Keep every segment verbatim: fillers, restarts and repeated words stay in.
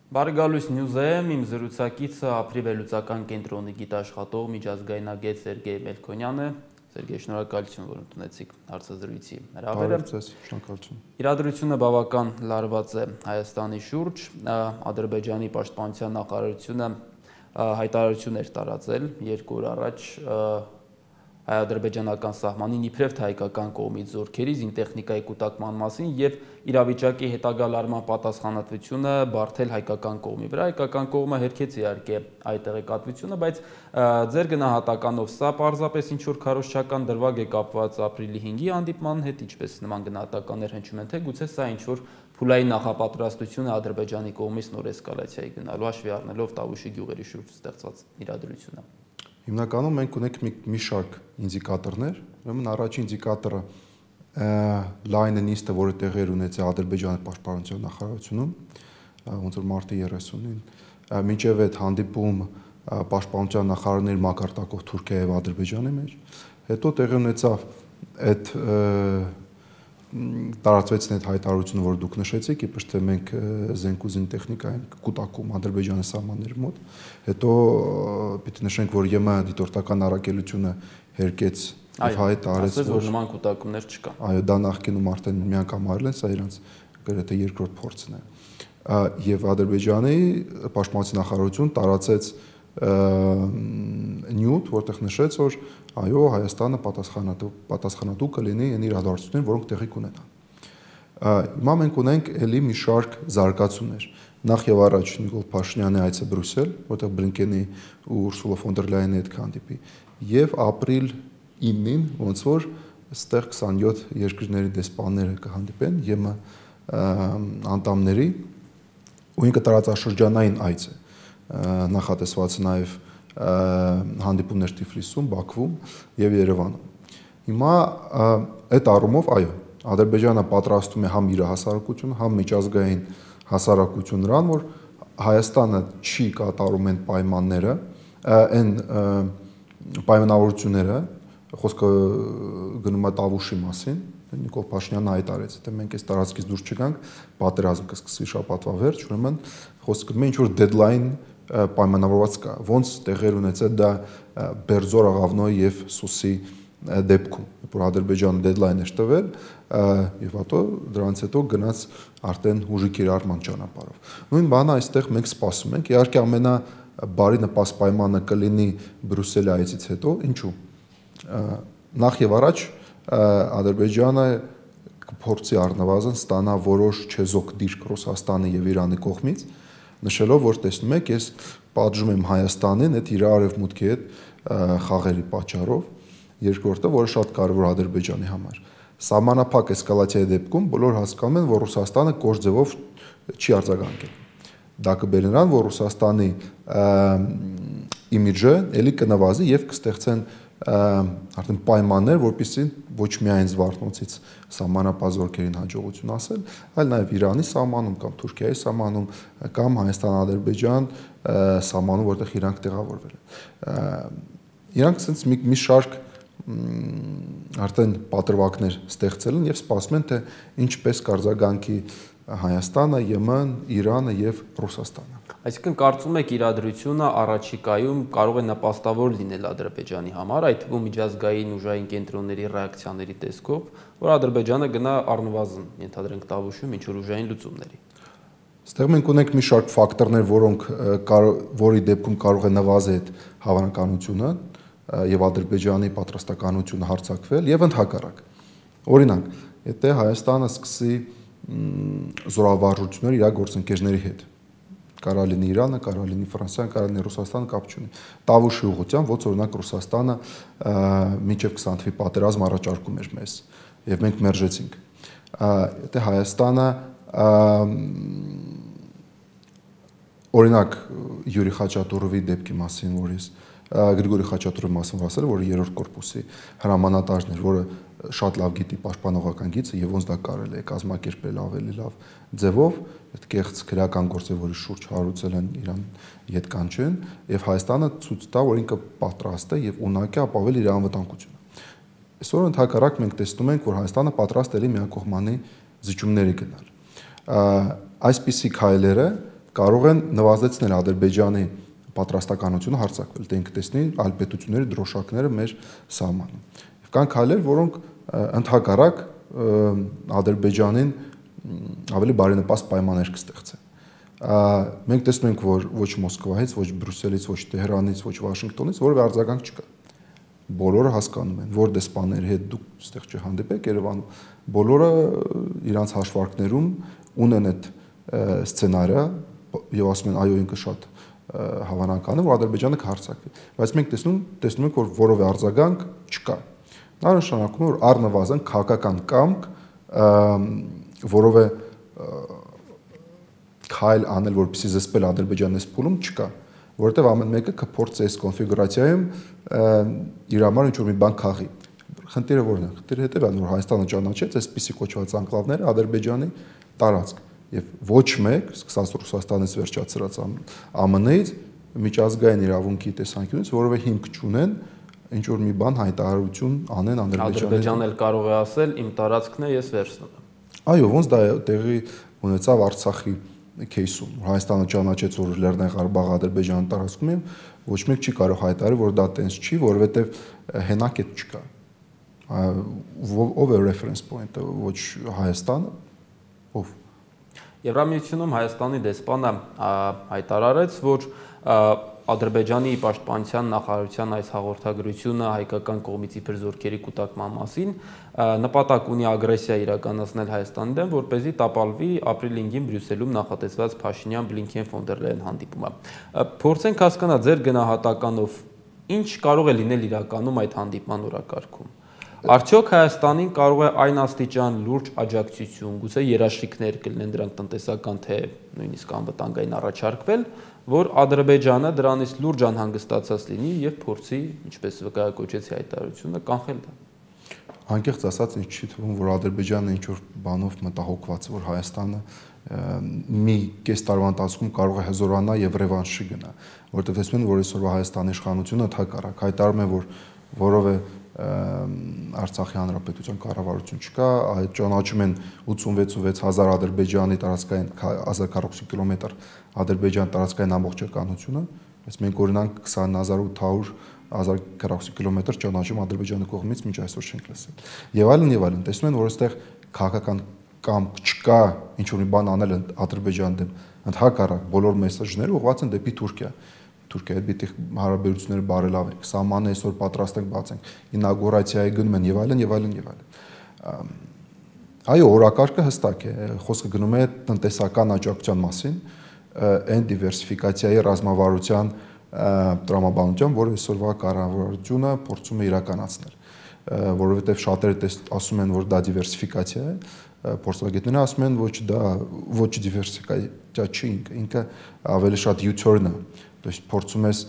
Բարեկալույս Նյուզեմ, իմ զրուցակիցը ապրի վերլուծական կենտրոնի գիտաշխատող միջազգայնագետ Սերգեյ Մելքոնյանն է։ Սերգեյ, շնորհակալություն, որ ընդունեցիք հարցազրույցի հրավերը։ Շնորհակալություն։ Իրադրությունը բավական լարված է Հայաստանի շուրջ։ Ադրբեջանի պաշտպանության նախարարությունը հայտարարություն էր տարածել երկու օր առաջ հայ-ադրբեջանական սահմանին իբրև թե հայկական կողմից զորքերի զինտեխնիկայի կուտակման մասին եւ իրավիճակի հետագա լարման պատասխանատվությունը բարթել հայկական կողմի վրա։ Հայկական կողմը հերքեց իհարկե այդ տեղեկատվությունը, բայց ձեր գնահատականով սա պարզապես ինչ որ քարոզչական դրվագ է կապված ապրիլի հինգի հանդիպման հետ, ինչպես նման գնահատականներ հնչում են, թե գուցե սա ինչ որ փուլային նախապատրաստություն է Ադրբեջանի կողմից նոր էսկալացիայի գնալու, հաշվի առնելով Տավուշի գյուղերի շուրջ ստեղծված իրադրությունը։ Հիմնականում մենք ունենք մի, մի շարք ինդիկատորներ, ուրեմն առաջին ինդիկատորը լայնը նիստը, որը տեղի էր ունեցել Ադրբեջանի պաշտպանության նախարարությունում, ոնց որ մարտի երեսունին, մինչև այդ հանդիպում պաշտպանության նախարարների մակարդակով Թուրքիայի եւ Ադրբեջանի մեջ, հետո տեղի ունեցավ այդ տարածվեցին այդ հայտարարությունը, որ դուք նշեցիք, իբր թե մենք զենք ու զինտեխնիկա ենք կուտակում Ադրբեջանի սահմանների մոտ, հետո պիտի նշենք, որ ԵՄ դիտորդական առաքելությունը հերկեց եւ հայտ արեց, որ նման կուտակումներ չկան։ Այո, դա նախկինում արդեն մի անգամ արել են, սա իրանց գրեթե երկրորդ փորձն է։ Եվ Ադրբեջանի պաշտպանության նախարարություն տարածեց նյութ, որտեղ նշեց, որ այո, Հայաստանը պատասխանատու պատասխանատու կլինի այն իրադարձություններին, որոնք տեղի կունենան։ Հիմա մենք ունենք ելի մի շարք զարգացումներ։ Նախ եւ առաջ Նիկոլ Փաշինյանի այցը Բրյուսել, որտեղ Բլինկենի ու Ուրսուլա ֆոն դեր Լայենի հետ կհանդիպի, եւ ապրիլ ինին, ոնց որ այստեղ քսանյոթ երկրների դեսպանները կհանդիպեն ԵՄ անդամների, ու ինքը տարածաշրջանային այց է, նախատեսված նաեւ հանդիպումներ Թիֆլիսում, Բաքվում եւ Երևանում։ Հիմա այդ առումով, այո, Ադրբեջանը պատրաստում է համ իր հասարակությունը, համ միջազգային հասարակություն նրան, որ Հայաստանը չի կատարում այն պայմանները, այն պայմանավորությունները, խոսքը գնում է Տավուշի մասին, Նիկոլ Փաշինյանը հայտարարեց, թե մենք այս տարածքից դուրս չգանք, պատերազմ կսկսվի շաբաթվա վերջ, ուրեմն խոսքը գնում է ինչ որ deadline պայմանավորված կա, ոնց տեղեր ունեցել դա Բերձոր, Աղավնոյի եւ Սուսի դեպքում, որ Ադրբեջանը deadline էր տվել եւ հետո դրանից հետո գնաց արդեն ուժի կիրառման ճանապարհով։ Նույն բանը այստեղ մենք սպասում ենք, իհարկե ամենաբարի նպաստ պայմանը կլինի Բրյուսելի այցից հետո, ինչու։ Նախ եւ առաջ Ադրբեջանը կփորձի առնվազն ստանա որոշ չեզոք դիրք Ռուսաստանի եւ Իրանի կողմից, նշելով, որ տեսնում եք, ես պատժում եմ Հայաստանին այդ իր արևմուտքի հետ խաղերի պատճառով, երկրորդը, որը շատ կարևոր Ադրբեջանի համար։ Սահմանափակ էսկալացիայի դեպքում բոլոր հասկանում են, որ Ռուսաստանը կոշտ ձևով չի արձագանքել։ Դա կբերի նրան, որ Ռուսաստանի իմիջը ելի կնվազի եւ կստեղծեն արդեն պայմաններ, որպեսզի ոչ միայն Զվարթնոցից սահմանապազորքերին հաջողություն ասել, այլ նաև Իրանի սահմանում կամ Թուրքիայի սահմանում կամ Հայաստան-Ադրբեջան սահմանում, որտեղ իրանք տեղավորվել են։ Իրանք ասենց մի, մի շարք արդեն պատրվակներ ստեղծել են եւ սպասում են, թե ինչպես կարձագանքի Հայաստանը, ԵՄ-ն, Իրանը եւ Ռուսաստանը։ Այսինքն կարծում եք իրադրությունը առաջիկայում կարող է նպաստավոր լինել Ադրբեջանի համար, այդ թվում միջազգային ուժային կենտրոնների ռեակցիաների տեսքով, որ Ադրբեջանը գնա առնվազն, ենթադրենք Տավուշում ինչ որ ուժային լուծումների։ Այստեղ մենք ունենք մի շարք ֆակտորներ, որոնք որի դեպքում կարող է նվազել այդ հավանականությունը եւ Ադրբեջանի պատրաստականությունը հարձակվել եւ ընդհակառակ։ Օրինակ, եթե Հայաստանը սկսի զորավարժություններ իր գործընկերների հետ, կարա լինի Իրանը, կարա լինի Ֆրանսիան, կարա լինի Ռուսաստանը, կապ չունի։ Տավուշի ուղղությամբ, ոնց օրինակ Ռուսաստանը մինչև քսան թվականի պատերազմ առաջարկում էր մեզ, եւ մենք մերժեցինք։ Եթե Հայաստանը օրինակ Յուրի Խաչատուրովի դեպքի մասին, որ ես Գրիգորի Խաչատուրովի մասին ասել, որը երրորդ կորպուսի հրամանատարն էր, որը շատ լավ գիտի պաշտպանողական գիծը եւ ոնց դա կարելի է կազմակերպել ավելի լավ ձևով, այդ կեղծ քրեական գործեր, որի շուրջ հարուցել են Իրան իդ կանչեն, եւ Հայաստանը ցույց տա, որ ինքը պատրաստ է եւ ունակ է ապավել իր անվտանգությունը։ Այսօր ընդհակառակ մենք տեսնում ենք, որ Հայաստանը պատրաստ է միակողմանի զիջումների գնալ։ Այսպիսի քայլերը կարող են նվազեցնել Ադրբեջանի պատրաստականությունը հարձակվել, դե ինքը տեսնի այլ պետությունների դրոշակները մեր սահմանում։ Եվ կան քայլեր, որոնք ընդհակառակ Ադրբեջանին ավելի բարենպաստ պայմաններ կստեղծեն։ Մենք տեսնում ենք, որ ոչ Մոսկվայից, ոչ Բրյուսելից, ոչ Տեհրանից, ոչ Վաշինգտոնից որևէ արձագանք չկա։ Բոլորը հասկանում են, որ դեսպանների հետ դուք այստեղ չհանդիպեք Երևանում, բոլորը իրանց հաշվարկներում ունեն այդ սցենարը եւ ասում են այո, ինքը շատ հավանական է, որ Ադրբեջանը կհարձակվի։ Բայց մենք տեսնում տեսնում ենք, որ որևէ արձագանք չկա։ Դա նշանակում է, որ առնվազն քաղաքական կամք որովե քայլ անել, որպեսզի զսպել Ադրբեջանի փուլում չկա, որովհետև ամեն մեկը կփորձի այս կոնֆիգուրացիայում իր համար ինչ-որ մի բան քաղի։ Խնդիրը որն է։ Խնդիրը հետևյալն է, որ Հայաստանը ճանաչեց այսպիսի կոչված անկլավները Ադրբեջանի տարածք եւ ոչ մեկ, սկսած Ռուսաստանից վերջացրած ԱՄՆ -ից միջազգային իրավունքի տեսանկյունից որևէ հիմք չունեն ինչ-որ մի բան հայտարարություն անեն Ադրբեջանի։ Ադրբեջանն էլ կարող է ասել, իմ տարածքն է, ես վերցնում եմ։ Այո, ոնց դա տեղի ունեցավ Արցախի кейսում։ Հայաստանը ճանաչեց, որ Լեռնային Ղարաբաղը Ադրբեջանի տարածքում է, ոչ մեկ չի կարող հայտարարել, որ դա տենց չի, որովհետև հենակ էլ չկա։ Ով է reference point-ը, ոչ Հայաստանը, ով։ Եվրամիությունում Հայաստանի դեսպանը հայտարարեց, որ Ադրբեջանի պաշտպանության նախարարության այս հաղորդագրությունը հայկական կողմից իբր զորքերի կուտակման մասին նպատակ ունի ագրեսիա իրականացնել Հայաստանի դեմ, որպեսզի տապալվի ապրիլի հինգին Բրյուսելում նախատեսված Փաշինյան-Բլինքեն-ֆոն դեր Լեյեն հանդիպումը։ Փորձենք հասկանալ ձեր գնահատականով ինչ կարող է լինել իրականում այդ հանդիպման օրակարգում։ Արդյոք Հայաստանին կարող է այն աստիճան լուրջ աջակցություն, գուցե երաշխիքներ կլինեն դրանք տնտեսական թե նույնիսկ անվտանգային առաջարկվել, որ Ադրբեջանը դրանից լուրջ անհանգստացած լինի եւ փորձի, ինչպես վկայակոչեցի հայտարարությունը, կանխել դա։ Անկեղծ ասած, ինձ չի թվում, որ Ադրբեջանը ինչ-որ բանով մտահոգված է, որ Հայաստանը մի կես տարվա ընթացքում կարող է հզորանա եւ ռևանշի գնա, որովհետեւ ասում են, որ այսօրվա Հայաստանի իշխանությունը հակառակ հայտարարում է, որ որովե Արցախի հանրապետության կառավարություն չկա, այդ ճանաչում են ութսունվեց հազար ադրբեջանի տարածքային հազար քառակուսի կիլոմետր Ադրբեջան տարածքային ամբողջականությունը, բայց մենք օրինակ քսան հազար ութ հարյուր հազար քառակուսի կիլոմետր ճանաչում Ադրբեջանի կողմից մինչ այսօր չենք լսել։ Եվ այլն եւ այլն, տեսնում են, որ այստեղ քաղաքական կամք չկա ինչ-որ մի բան անել Ադրբեջանի դեմ, ընդհակառակ բոլոր մեսեջները ուղղված են դեպի Թուրքիա։ Թուրքիայի հետ պիտի հարաբերությունները բարելավենք, սահմանը այսօր պատրաստ ենք բացենք, ինագուրացիայի գնում են եւ այլն եւ այլն եւ այլն։ Այո, օրակարգը հստակ է, խոսքը գնում է տնտեսական աջակցության մասին, այն դիվերսիֆիկացիայի ռազմավարության տրամաբանության, որը այսօրվա կառավարությունը փորձում է իրականացնել, որովհետեւ շատերը ասում են, որ դա դիվերսիֆիկացիա է, փորձագետները ասում են, ոչ դա ոչ դիվերսիֆիկացիա չի, ինքը ինքը ավելի շատ U-turn է։ То есть փորձում ես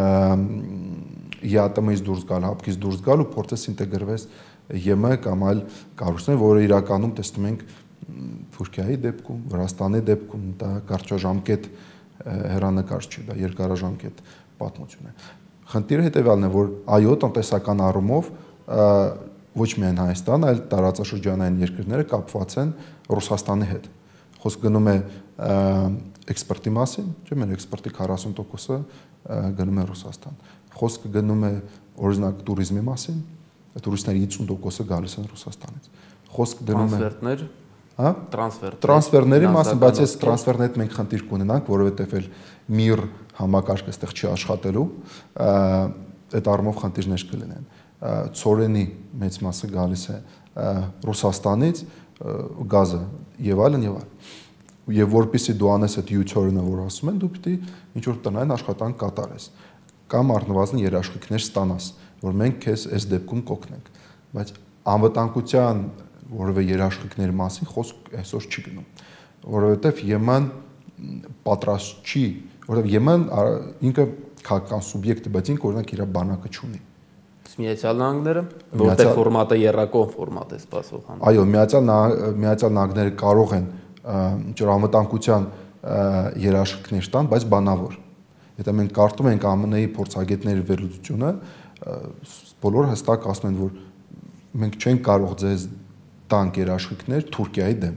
ԵԱՏՄ-ից դուրս գալ, հապկից դուրս գալ ու փորձես ինտեգրվես ԵՄ կամ այլ կառույցներ, որը իրականում տեսնում ենք Թուրքիայի դեպքում, Վրաստանի դեպքում, դա կարճաժամկետ հեռանկար չի, դա երկարաժամկետ պատմություն է։ Խնդիրը հետևյալն է, որ այո, տնտեսական առումով ոչ միայն Հայաստանը, այլ տարածաշրջանային երկրները կապված են Ռուսաստանի հետ։ Խոսք գնում է էքսպորտի մասին, չէ՞ մեր էքսպորտի քառասուն տոկոսը գնում է Ռուսաստան։ Խոսքը գնում է օրինակ туриզմի մասին, տուրիստների հիսուն տոկոսը գալիս են Ռուսաստանից։ Խոսքը դնում է տրանսֆերներ, հա, տրանսֆեր, տրանսֆերների մասին, բայց այս տրանսֆերների հետ մենք խնդիր կունենանք, որովհետև էլ միր համակարգը այստեղ չի աշխատելու, այդ առումով խնդիրներ կլինեն։ Ցորենի մեծ մասը գալիս է Ռուսաստանից, գազը եւ այլն եւ այլն։ Եվ որpիսի դու անես այդ U-turn-ը, որ ասում են, դու պիտի ինչ-որ տնային աշխատանք կատարես կամ առնվազն երաշխիքներ ստանաս, որ մենք քեզ այս դեպքում կօգնենք։ Բայց անվտանգության որևէ երաշխիքների մասին խոսք այսօր չի գնում, որովհետև ԵՄ-ն պատրաստ չի, որովհետև ԵՄ-ն ինքը քաղաքական սուբյեկտ է, բայց ինքը օրինակ իր բանակը չունի։ Միացյալ Նահանգները, որտեղ ֆորմատը երրակողմ ֆորմատ է սպասող հանդիպում։ Այո, Միացյալ Միացյալ Նահանգները կարող են ինչ-որ անվտանգության երաշխիքներ տան, բայց բանավոր։ Եթե մենք կարդում ենք ԱՄՆ-ի փորձագետների վերլուծությունը, բոլորը հստակ ասում են, որ մենք չենք կարող ձեզ տանք երաշխիքներ Թուրքիայի դեմ։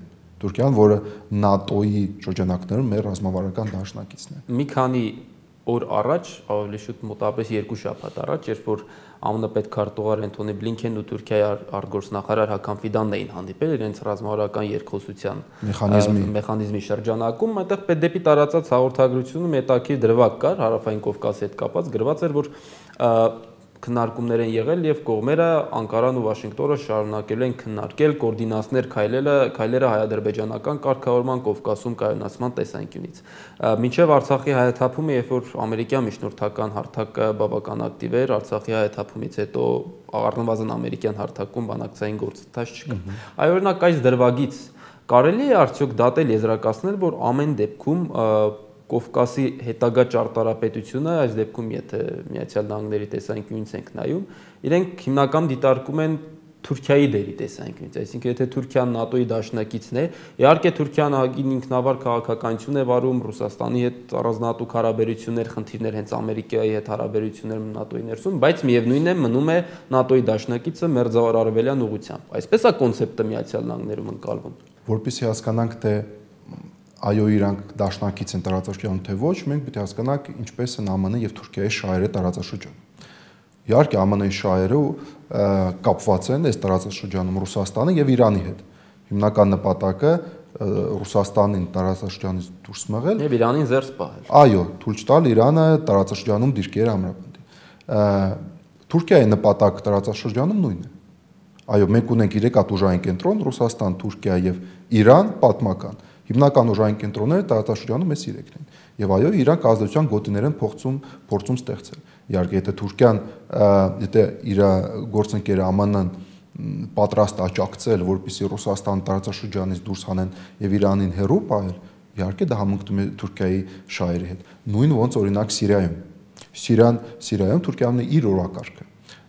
Թուրքիան, որը ՆԱՏՕ-ի շրջանակներում մեր ռազմավարական դաշնակիցն է։ Մի քանի օր առաջ, ավելի շուտ մոտավորապես երկու շաբաթ առաջ, երբ որ ԱՄՆ պետքարտուղար Անթոնի Բլինքենն ու Թուրքիայի արտգործնախարար Հական Ֆիդանն էին հանդիպել իրենց ռազմավարական երկխոսության մեխանիզմի մեխանիզմի շրջանակում, այնտեղ դեպի տարածած հաղորդագրությունում հետաքրքիր դրվագ կար Հարավային Կովկասի հետ կապված, գրված էր, որ քննարկումներ են եղել եւ կողմերը Անկարան ու Վաշինգտոնը շարունակելու են քննարկել կոորդինացներ քայլելը քայլերը հայ-ադրբեջանական կարգավորման Կովկասում կայունացման տեսանկյունից։ Մինչև Արցախի հայաթափումը, երբ որ ամերիկյան միջնորդական հարթակը բավական ակտիվ էր, Արցախի հայաթափումից հետո առնվազն ամերիկյան հարթակում բանակցային գործընթաց չկա։ Այ օրինակ այս դրվագից կարելի է արդյոք դատել եզրակացնել, որ ամեն դեպքում Կովկասի հետագա ճարտարապետությունը, այս դեպքում եթե Միացյալ Նահանգների տեսանկյունից ենք նայում, իրենք հիմնական դիտարկում են Թուրքիայի դերի տեսանկյունից, այսինքն եթե Թուրքիան ՆԱՏՕ-ի դաշնակիցն է, իհարկե Թուրքիան ինքնավար քաղաքականություն է վարում, Ռուսաստանի հետ առանձնահատուկ հարաբերություններ, խնդիրներ հենց Ամերիկայի հետ հարաբերություններ ՆԱՏՕ-ի ներսում, բայց միևնույն է մնում է ՆԱՏՕ-ի դաշնակիցը մերձարևելյան ուղղությամբ։ Այսպես է կոնցեպտը Միացյալ Նահանգներում ընկալվում։ Որպեսզի հասկանանք, թե այո, իրանք դաշնակից են տարածաշրջանում թե ոչ, մենք պետք է հասկանանք ինչպես են ԱՄՆ եւ Թուրքիայի շահերը տարածաշրջանում։ Իհարկե ԱՄՆ-ի շահերը կապված են այս տարածաշրջանում Ռուսաստանի եւ Իրանի հետ։ Հիմնական նպատակը Ռուսաստանին տարածաշրջանից դուրս մղել եւ Իրանին զերծ պահել։ Այո, թույլ տալ Իրանը տարածաշրջանում դիրքերը ամրապնդի։ Թուրքիայի նպատակը տարածաշրջանում նույնն է։ Այո, մենք ունենք երեք ուժային կենտրոն՝ Ռուսաստան, Թուրքիա եւ Իրան, պատմական։ Հիմնական ուժային կենտրոնները տարածաշրջանում այս երեքն են։ Եվ այո, իրանք ազդեցության գոտիներ են փոխում, փորձում ստեղծել։ Իհարկե, եթե Թուրքիան, եթե իր գործընկերը ԱՄՆ-ն պատրաստ աջակցել, որպեսզի Ռուսաստան տարածաշրջանից դուրս հանեն եւ Իրանին հեռու պահել, իհարկե դա համընկնում է Թուրքիայի շահերի հետ։ Նույն ոնց օրինակ Սիրիայում։ Սիրիան, Սիրիայում Թուրքիան ունի իր օրակարգը։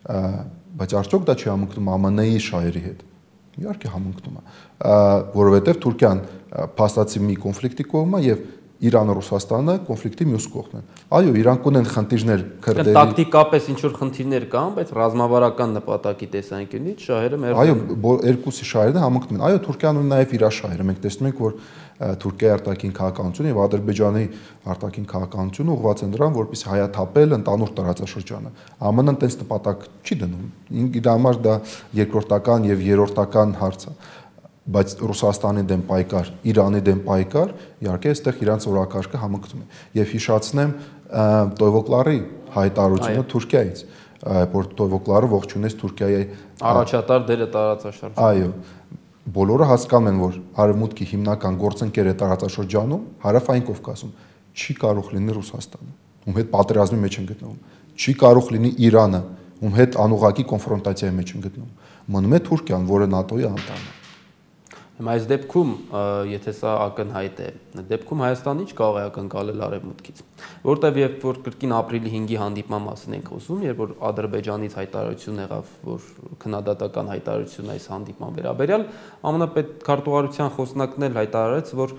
Բայց արդյոք դա չի համընկնում ԱՄՆ-ի շահերի հետ։ Իհարկե համընկնում է, որովհետև Թուրքիան փաստացի մի կոնֆլիկտի կողմն է եւ Իրանը, Ռուսաստանը կոնֆլիկտի մյուս կողմն են։ Այո, իրանք ունեն խնդիրներ քրդերի։ Տակտիկապես ինչ որ խնդիրներ կան, բայց ռազմավարական նպատակի տեսանկյունից շահերը մեր։ Այո, երկուսի շահերն համընկնում են։ Այո, Թուրքիան ունի նաեւ իր շահերը։ Մենք տեսնում ենք, որ Թուրքիայի արտաքին քաղաքականությունը եւ Ադրբեջանի արտաքին քաղաքականությունը ուղղված են դրան, որպեսզի հայաթափել ընդանուր տարածաշրջանը։ ԱՄՆ-ն այնպես նպատակ չի դնում։ Իր համար դա երկրորդական եւ երրորդական հարց է։ Բայց Ռուսաստանի դեմ պայքար, Իրանի դեմ պայքար, իհարկե այստեղ իրանց օրակարգը համընկնում է։ Եվ հիշացնեմ Տոյվոկլարի հայտարարությունը Թուրքիայից, որ Տոյվոկլարը ողջունեց Թուրքիայի առաջատար դերը տարածաշրջանում։ Այո, բոլորը հասկանում են, որ Արևմուտքի հիմնական գործընկերը տարածաշրջանում, Հարավային Կովկասում չի կարող լինի Ռուսաստանը, ում հետ պատերազմի մեջ են գտնվում։ Չի կարող լինի Իրանը, ում հետ անուղղակի կոնֆրոնտացիայի մեջ են գտնվում։ Մնում է Թուրքիան, որը ՆԱՏՕ-ի անդամ է։ Հիմա այս դեպքում, եթե սա ակնհայտ է, դեպքում Հայաստանը ինչ կարող է ակնկալել Արևմուտքից, որտեղ երբ որ կրկին ապրիլի հինգի հանդիպման մասին ենք խոսում, երբ որ Ադրբեջանից հայտարարություն եղավ, որ քննադատական հայտարարություն այս հանդիպման վերաբերյալ, ԱՄՆ պետքարտուղարության խոսնակն էլ հայտարարեց, որ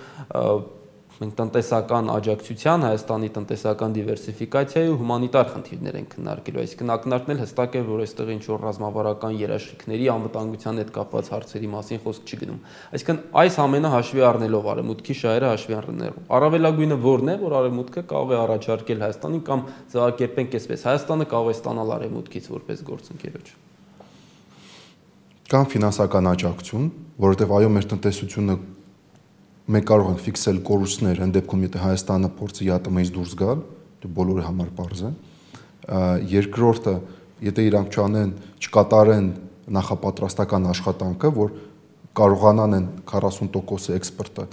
մենք տնտեսական աջակցության, Հայաստանի տնտեսական դիվերսիֆիկացիայի ու հումանիտար խնդիրներ են քննարկելու, այսինքն ակնարկն էլ հստակ է, որ այստեղ ինչ որ ռազմավարական երաշխիքների անվտանգության հետ կապված հարցերի մասին խոսք չի գնում։ Այսինքն այս ամենը հաշվի առնելով Արևմուտքի շահերը հաշվի առնելով, առավելագույնը որն է, որ Արևմուտքը կարող է առաջարկել Հայաստանին կամ ձևակերպենք այսպես, Հայաստանը կարող է ստանալ Արևմուտքից որպես գործընկերոջ։ Կամ ֆինանսական աջակցություն, որովհետև այո, մեր տնտեսությունը մենք կարող ենք ֆիքսել կորուստներ, այն դեպքում եթե Հայաստանը փորձի ԵԱՏՄ-ից դուրս գալ, դե բոլորի համար պարզ է։ Երկրորդը, եթե իրանք չանեն, չկատարեն նախապատրաստական աշխատանքը, որ կարողանան են քառասուն տոկոս էքսպորտը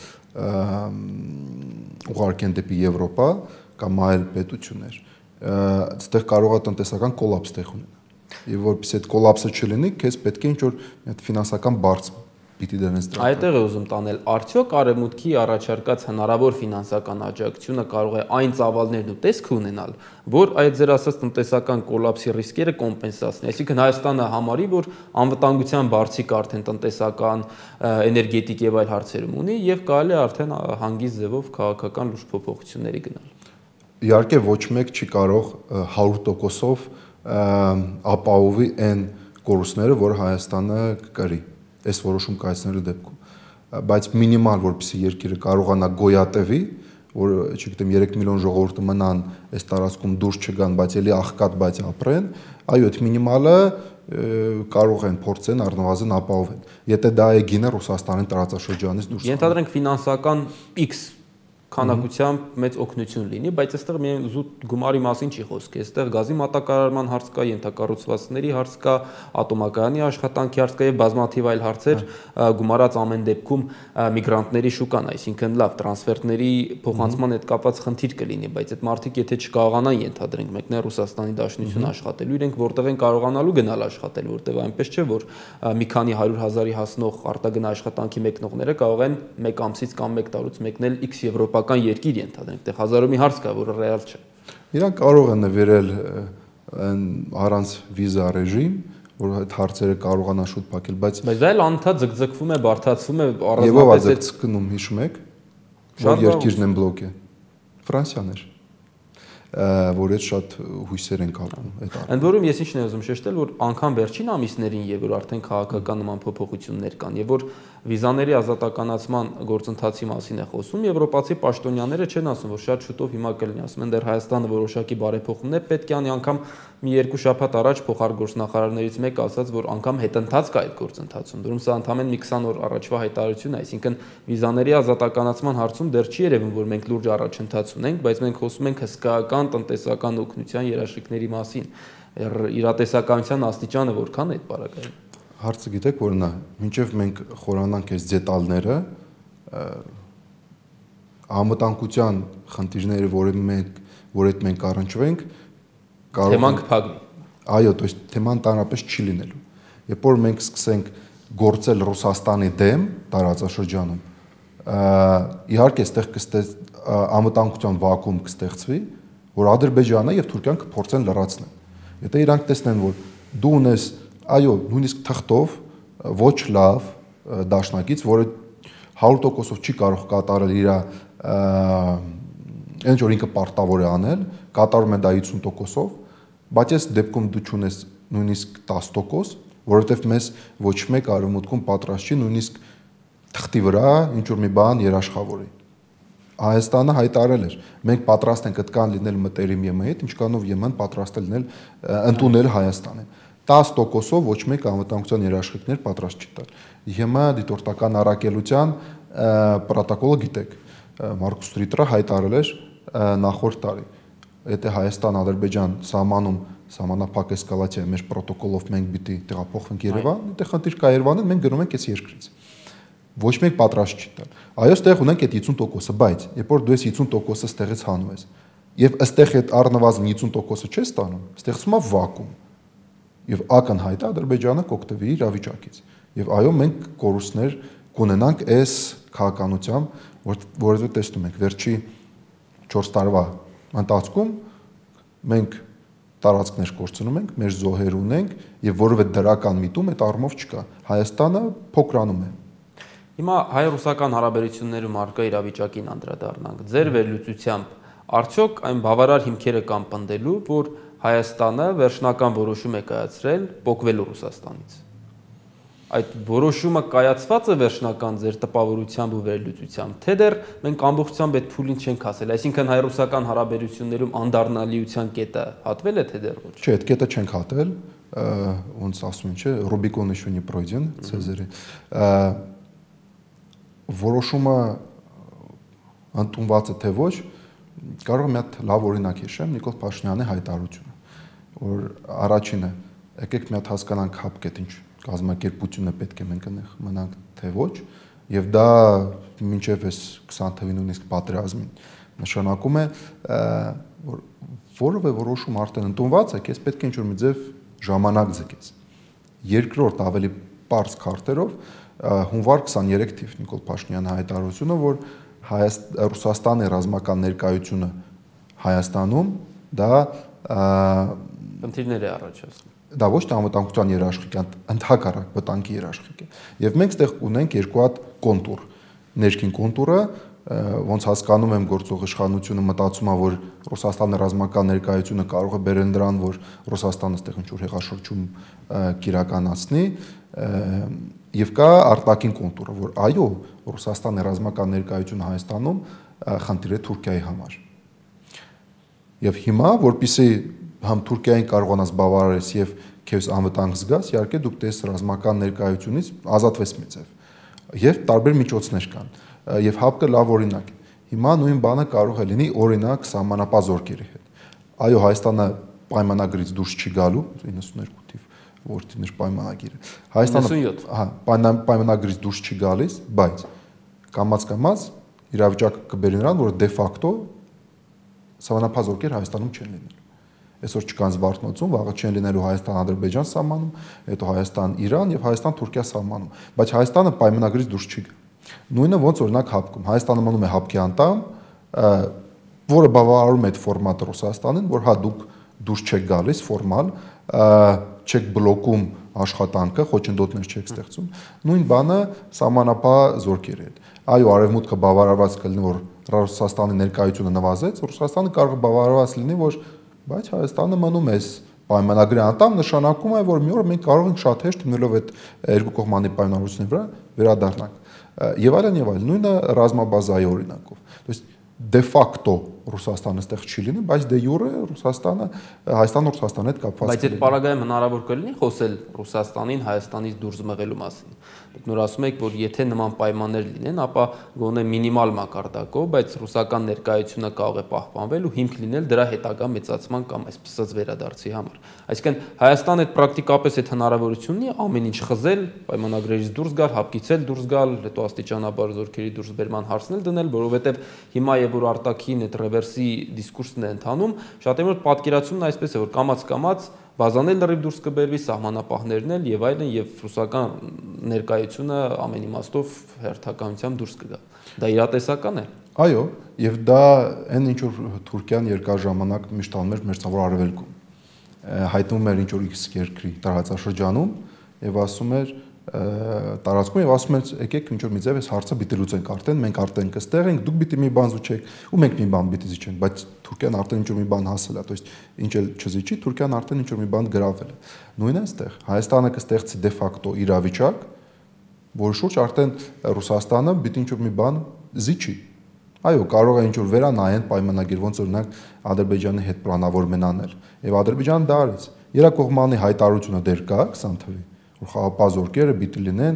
ուղարկեն դեպի Եվրոպա կամ այլ պետություններ, այդտեղ կարող է տնտեսական կոլապս տեղ ունենալ։ Եվ որպեսզի այդ կոլապսը չլինի, քեզ պետք է ինչ-որ ֆինանսական բարձ պիտի դրանց դրական։ Այդտեղ է ուզում տանել, արդյոք Արևմուտքի առաջարկած հնարավոր ֆինանսական աջակցությունը կարող է այն ծավալներն ու տեսքը ունենալ, որ այդ ձեր ասած տնտեսական կոլապսի ռիսկերը կոմպենսացնի։ Այսինքն Հայաստանը համարի, որ անվտանգության բարձիկ արդեն տնտեսական, էներգետիկ եւ այլ հարցերում ունի եւ կարելի է արդեն հանգիստ ձևով քաղաքական լուրջ փոփոխությունների գնալ։ Իհարկե ոչ մեկ չի կարող հարյուր տոկոսով ապահովի այն կորուստները, որ Հայաստանը կկրի այս որոշում կայացնելու դեպքում։ բայց մինիմալ որպեսզի երկիրը կարողանա գոյատևի, որ չգիտեմ երեք միլիոն ժողովուրդը մնան այս տարածքում դուրս չգան, բայց էլի աղքատ բայց ապրեն, այո, այդ մինիմալը կարող են փորձեն առնվազն ապահովել։ Եթե դա է գինը Ռուսաստանի տարածաշրջանից դուրս։ Ենթադրենք ֆինանսական X քանակությամբ մեծ օգնություն լինի, բայց այստեղ միայն զուտ գումարի մասին չի խոսքը։ Այստեղ գազի մատակարարման հարց կա, ենթակառուցվածքների հարց կա, ատոմակայանի աշխատանքի հարց կա եւ բազմաթիվ այլ հարցեր, գումարած ամեն դեպքում միգրանտների շուկան, այսինքն լավ տրանսֆերտների փոխանցման հետ կապված խնդիր կլինի, բայց այդ մարդիկ եթե չկարողանան ենթադրենք մեկն Ռուսաստանի Դաշնություն աշխատելու, իրենք որտեղ են կարողանալու գնալ աշխատել, որտեղ այնպես չէ, որ մի քանի հարյուր հազարի հասնող արտագն աշխատանքի մեկնողները կարող են մեկ ամսից կամ մեկ տարուց մեկնել X եվրոպական երկիր ենթադրենք, այդտեղ հազարով մի հարց կա, որը ռեալ չէ։ Իրանք կարող են նվիրել առանց վիզա ռեժիմ, որ այդ հարցերը կարողանան շուտ փակել, բայց բայց դա էլ անդադ ձգձգվում է, բարդացվում է առանձնապես այդ ձգնում հիշում եք, որ երկիրն են բլոկե։ Ֆրանսիան էր, որ այդ շատ հույսեր են կապում այդ առ։ Ընդ որում ես ինչն եմ ուզում շեշտել, որ անգամ վերջին ամիսներին եւ որ արդեն քաղաքական նման փոփոխություններ կան եւ որ վիզաների ազատականացման գործընթացի մասին է խոսում, եվրոպացի պաշտոնյաները չեն ասում, որ շատ շուտով հիմա կլինի, ասում են դեռ Հայաստանը որոշակի բարեփոխումներ պետք է անի, անգամ մի երկու շաբաթ առաջ փոխարգործնախարարներից մեկը ասաց, որ անգամ հետընթաց կա այդ գործընթացում։ Դուրս սա ընդամենը մի քսան օր առաջվա հայտարարություն է, այսինքն վիզաների ազատականացման հարցում դեռ չի երևում, որ մենք լուրջ առաջընթաց ունենք, բայց մենք խոսում ենք հսկայական տնտեսական օգնության երաշխիքների մասին։ Իրատեսականության աստիճանը որքան է այդ պարագայում։ Հարցը գիտեք որն է, մինչև մենք խորանանք այս դետալները, անվտանգության խնդիրները, որը մենք, որ այդ մենք առնչվենք, կարող թեման կփակվի։ Այո, то есть թեման տարապես չի լինելու։ Երբ որ մենք սկսենք գործել Ռուսաստանի դեմ տարածաշրջանում, իհարկե այստեղ կստեղ անվտանգության վակուում կստեղծվի, որ Ադրբեջանը եւ Թուրքիան կփորձեն լրացնել։ Եթե իրանք տեսնեն, որ դու ունես այո, նույնիսկ թղթով ոչ լավ դաշնակից, որը հարյուր տոկոսով չի կարող կատարել իր այն ինչ որ ինքը պարտավոր է անել, կատարում է դա հիսուն տոկոսով, բայց այս դեպքում դու չունես նույնիսկ տասը տոկոս, որովհետև մեզ ոչ մեկ արևմուտքում պատրաստ չի նույնիսկ թղթի վրա ինչ որ մի բան երաշխավորի։ Հայաստանը հայտարարել էր, մենք պատրաստ ենք այդքան լինել մտերիմ ԵՄ-ի հետ, ինչքանով ԵՄ-ն պատրաստ է լինել ընդունել Հայաստանը։ տասը տոկոսով ոչ մեկ անվտանգության երաշխիքներ պատրաստ չի տալ։ ԵՄ դիտորդական առաքելության պրոտոկոլը գիտեք, Մարկուս Ռիտերը հայտարարել էր նախորդ տարի։ Եթե Հայաստան-Ադրբեջան սահմանում սահմանափակ էսկալացիա մեր պրոտոկոլով մենք պիտի տեղափոխվենք Երևան, դե խնդիր կա Երևանում, մենք գնում ենք այս երկրից։ Ոչ մեկ պատրաստ չի տալ։ Այո, ստեղ ունենք այդ հիսուն տոկոսը, բայց երբ որ դու այս հիսուն տոկոսը ստեղից հանում ես, եւ ըստեղ այդ առնվազն հիսուն տոկոսը չես ստանում, ստեղծվում է վակուում։ Եվ ակնհայտ է Ադրբեջանը կօգտվի իրավիճակից։ Եվ այո, մենք կորուստներ կունենանք այս քաղաքականությամբ, որովհետեւ տեսնում ենք վերջի չորս տարվա ընթացքում մենք տարածքներ կորցնում ենք, մեր զոհեր ունենք եւ որովհետեւ դրական միտում այդ առումով չկա։ Հայաստանը փոքրանում է։ Հիմա հայ-ռուսական հարաբերություններում արկա իրավիճակին անդրադառնանք։ Ձեր վերլուծությամբ արդյոք այն բավարար հիմքերը կան պնդելու, որ Հայաստանը վերջնական որոշում է կայացրել փոխվելու Ռուսաստանից։ Այդ որոշումը կայացված է վերջնական ձեր տպավորությամբ ու վերլուծությամբ, թե դեռ մենք ամբողջությամբ այդ փուլին չենք հասել, այսինքն հայ-ռուսական հարաբերություններում անդառնալիության կետը հատվել է, թե դեռ ոչ։ Չէ, այդ կետը չենք հատել, ոնց ասում են, չէ, Ռուբիկոն еще не пройден, Ցեզարի։ Որոշումը ընդունված է թե ոչ, կարող եմ մի հատ լավ օրինակ հիշեմ Նիկոլ Փաշինյանի հայտարարությունը, որ առաջինը եկեք մի հատ հասկանանք հապկետ ինչ կազմակերպությունը պետք է մենք այնեղ մնանք թե ոչ, եւ դա մինչեւ այս քսան թվականին նույնիսկ պատերազմին նշանակում է, որ որևէ որոշում արդեն ընդունված է, քեզ պետք է ինչ-որ մի ձև ժամանակ ձգես։ Երկրորդ ավելի པարզ քարտերով հունվար քսաներեք թիվ Նիկոլ Փաշինյանի հայտարարությունը, որ Ռուսաստանի ռազմական ներկայությունը Հայաստանում դա խնդիրներ է առաջացնում։ Դա ոչ թե անվտանգության երաշխիք է, ընդհակառակ վտանգի երաշխիք է։ Եվ մենք ստեղ ունենք երկու հատ կոնտուր։ Ներքին կոնտուրը, ոնց հասկանում եմ գործող իշխանությունը մտածում է, որ Ռուսաստանի ռազմական ներկայությունը կարող է բերել դրան, որ Ռուսաստանը այդտեղ ինչ-որ հեղաշրջում կիրականացնի, եւ կա արտաքին կոնտուրը, որ այո, Ռուսաստանի ռազմական ներկայությունը Հայաստանում խնդիր է Թուրքիայի համար։ Եվ հիմա, որpիսի համ Թուրքիային կարողանաս բավարարես եւ քեզ անվտանգ զգաս, իհարկե դուք դες ռազմական ներկայությունից ազատվես մի ձև։ Եվ տարբեր միջոցներ կան։ Եվ հապկը լավ օրինակ է։ Հիմա նույն բանը կարող է լինի օրինակ սահմանապահ զորքերի հետ։ Այո, Հայաստանը պայմանագրից դուրս չի գալու, իննսուններկու թիվ որտիներ պայմանագիրը։ Հայաստանը, հա, պայմանագրից դուրս չի գալիս, բայց կամած-կամած իրավիճակը կբերի նրան, որ դե ֆակտո սահմանապահ զորքեր Հայաստանում չեն լինելու։ Այսօր չկան Զվարթնոցում, վաղը չեն լինելու Հայաստան-Ադրբեջան սահմանում, հետո Հայաստան-Իրան եւ Հայաստան-Թուրքիա սահմանում, բայց Հայաստանը պայմանագրից դուրս չի գա։ Նույնը ոնց օրինակ հապկում, Հայաստանը մնում է հապկի անդամ, որը բավարարում է այդ ֆորմատը Ռուսաստանին, որ հա դուք դուրս չեք գալիս ֆորմալ, չեք բլոկում աշխատանքը, խոչընդոտներ չեք ստեղծում, նույն բանը սահմանապահ զորքերի հետ։ Այո, արևմուտքը բավարարված կլինի, որ Ռուսաստանի ներկայությունը նվազեց, Ռուսաստանը կարող է բավարարված լինի, որ բայց Հայաստանը մնում է պայմանագրի անդամ, նշանակում է, որ մի օր մենք կարող ենք շատ հեշտ մնալով այդ երկու կողմանի պայմանավորությունների վրա վերադառնանք։ Եվ այլն եւ այլն, նույնը ռազմաբազայի օրինակով։ То есть դե ֆակտո Ռուսաստանը այդտեղ չի լինի, բայց դե յուրե Ռուսաստանը Հայաստանը Ռուսաստանի հետ կապված։ Բայց այդ պարագայում հնարավոր կլինի խոսել Ռուսաստանին Հայաստանից դուրս մղելու մասին։ Դուք նոր ասում եք, որ եթե նման պայմաններ լինեն, ապա գոնե մինիմալ մակարդակով, բայց ռուսական ներկայությունը կարող է պահպանվել ու հիմք լինել դրա հետագա մեծացման կամ այսպես վերադարձի համար։ Այսինքն Հայաստանը այդ պրակտիկապես այդ հնարավորությունն ունի ամեն ինչ խզել, պայմանագրերից դուրս գալ, հապկից էլ դուրս գալ, հետո աստիճանաբար զորքերի դուրսբերման հարցն էլ դնել, որովհետև հիմա եւ որ արտաքին այդ ռևերսի դիսկուրսն է ընթանում, շատ եմ որ պատկերացումն այսպես է, որ կամած-կամած բազանել լրիվ դուրս կբերվի, սահմանապահներն էլ եւ այլն եւ ռուսական ներկայությունը ամեն իմաստով հերթականությամբ դուրս կգա։ Դա իրատեսական է։ Այո, եւ դա այն ինչ որ Թուրքիան երկար ժամանակ միշտ անում էր մերձավոր արևելքում։ Հայտնում էր ինչ որ X երկրի տարածաշրջանում եւ ասում էր տարածքում եւ ասում էր եկեք ինչ որ մի ձև էս հարցը պիտի լուծենք արդեն, մենք արդեն կստեղ ենք, դուք պիտի մի բան զուչեք ու մենք մի բան պիտի զիջենք, բայց Թուրքիան արդեն ինչ որ մի բան հասել է, то есть ինչ էլ չզիջի, Թուրքիան արդեն ինչ որ մի բան գրավել է։ Նույնն է այստեղ Հայաստանը կստեղծի դե ֆակտո իրավիճակ, որի շուրջ արդեն Ռուսաստանը պիտի ինչ որ մի բան զիջի։ Այո, կարող է ինչ որ վերանայեն պայմանագիր, ոնց օրինակ Ադրբեջանի հետ պլանավորում են անել։ Եվ Ադրբեջանը դա արեց։ Երկկողմանի հայտարարությունը դեռ կա քսան թվականին որ խաղապահ զորքերը պիտի լինեն,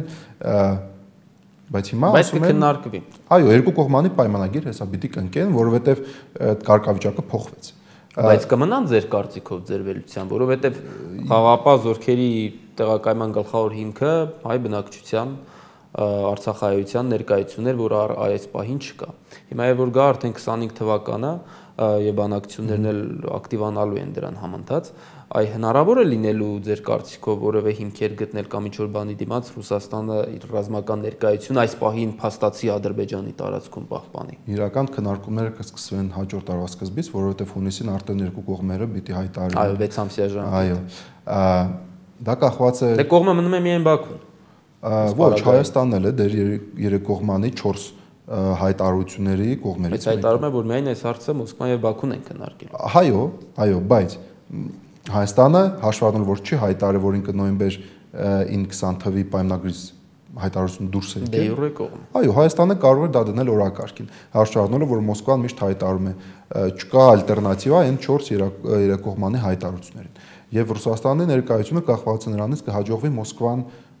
բայց հիմա ասում են քննարկվի։ Այո, երկու կողմանի պայմանագիր հեսա պիտի կնքեն, որովհետև այդ կարգավիճակը փոխվեց։ Բայց կմնան ձեր կարծիքով ձեր վերլուծության, որովհետև խաղապահ զորքերի տեղակայման գլխավոր հիմքը հայ բնակչության արցախայության ներկայությունն էր, որ այս պահին չկա։ Հիմա է որ գա արդեն քսանհինգ թվականը եւ բանակցություններն էլ ակտիվանալու են դրան համընթաց, այ հնարավոր է լինելու ձեր կարծիքով որևէ հիմքեր գտնել կամ ինչ-որ բանի դիմաց Ռուսաստանը իր ռազմական ներկայությունը այս պահին փաստացի Ադրբեջանի տարածքում պահպանի։ Իրական քննարկումները կսկսվեն հաջորդ տարվա սկզբից, որովհետեւ հունիսին արդեն երկու կողմերը պիտի հայտարարեն։ Այո, վեց ամսյա ժամ։ Այո։ Դա կախված է։ Դե կողմը մնում է միայն Բաքուն։ Ոչ, Հայաստանն էլ է դեր երեք կողմանի չորս հայտարարությունների կողմերից։ Բայց հայտարարում է, որ միայն այս հարցը Մոսկվան եւ Բաքուն են քննարկել։ Այո, այո, բայց Հայաստանը հաշվառնելով որ չի հայտարարել, որ ինքը նոյեմբեր ինը-քսան թվականի պայմանագրից հայտարարություն դուրս է եկել։ Դե յուրե կողմ։ Այո, Հայաստանը կարող է դա դնել օրակարգին, հաշվառնելով որ Մոսկվան միշտ հայտարարում է, չկա ալտերնատիվա այն չորս երկկողմանի հայտարարություններին։ Եվ Ռուսաստանի ներկայությունը կախված է նրանից կհաջողվի Մոսկվան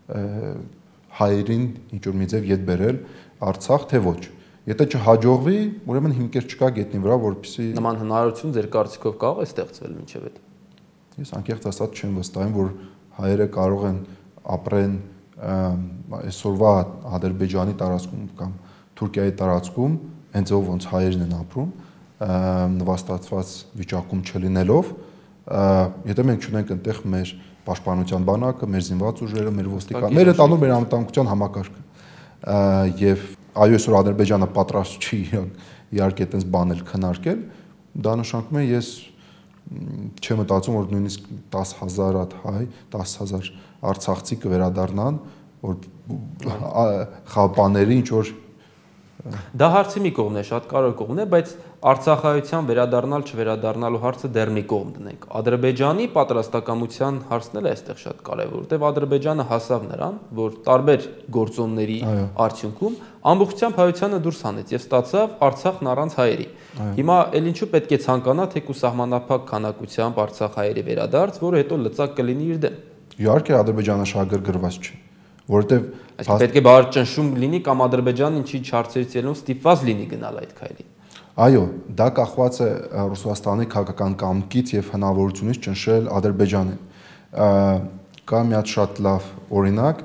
հայերին ինչ որ մի ձև յետ բերել Արցախ թե ոչ։ Եթե չհաջողվի, ուրեմն հիմքեր չկա գետնի վրա, որպեսզի նման հնարավորություն ձեր կարծիքով կարող է ստեղծվել մինչև այդ։ Ես անկեղծ ասած չեմ վստահում, որ հայերը կարող են ապրեն այսօրվա Ադրբեջանի տարածքում կամ Թուրքիայի տարածքում, հենց ով ոնց հայերն են ապրում, նվաստացված վիճակում չլինելով, եթե մենք չունենք այնտեղ մեր պաշտպանության բանակը, մեր զինված ուժերը, մեր ոստիկանները, տանում մեր անվտանգության համակարգը։ Եվ այո, այսօր Ադրբեջանը պատրաստ չի իհարկե այդպես բանել քննարկել, դա նշանակում է ես չեմ մտածում որ նույնիսկ դաս հազար հայ, դաս հազար արցախցի կվերադառնան, որ խաղապաների ինչ որ Դա հարցի մի կողմն է, շատ կարևոր կողմն է, բայց Արցախայցյան վերադառնալ չվերադառնալու հարցը դեռ մի կողմ դնենք։ Ադրբեջանի պատրաստակամության հարցն էլ է այստեղ շատ կարևոր, որտեղ Ադրբեջանը հասավ նրան, որ տարբեր գործոնների արդյունքում ամբողջությամբ հայությանը դուրս հանեց եւ ստացավ Արցախն առանց հայերի։ Հիմա էլ ինչու պետք է ցանկանա թեկու սահմանափակ քանակությամբ Արցախ հայերի վերադարձ, որը հետո լծակ կլինի իր դեմ։ Իհարկե Ադրբեջանը շահագրգռված չէ, որովհետեւ Այսինքն պետք է բարձրաճնշում լինի կամ Ադրբեջանն ինչի չարծերից ելնող ստիպված լինի գնալ այդ քայլին։ Այո, դա կախված է Ռուսաստանի քաղաքական կամքից եւ հնարավորությունից ճնշել Ադրբեջանին։ Կա մի հատ շատ լավ օրինակ,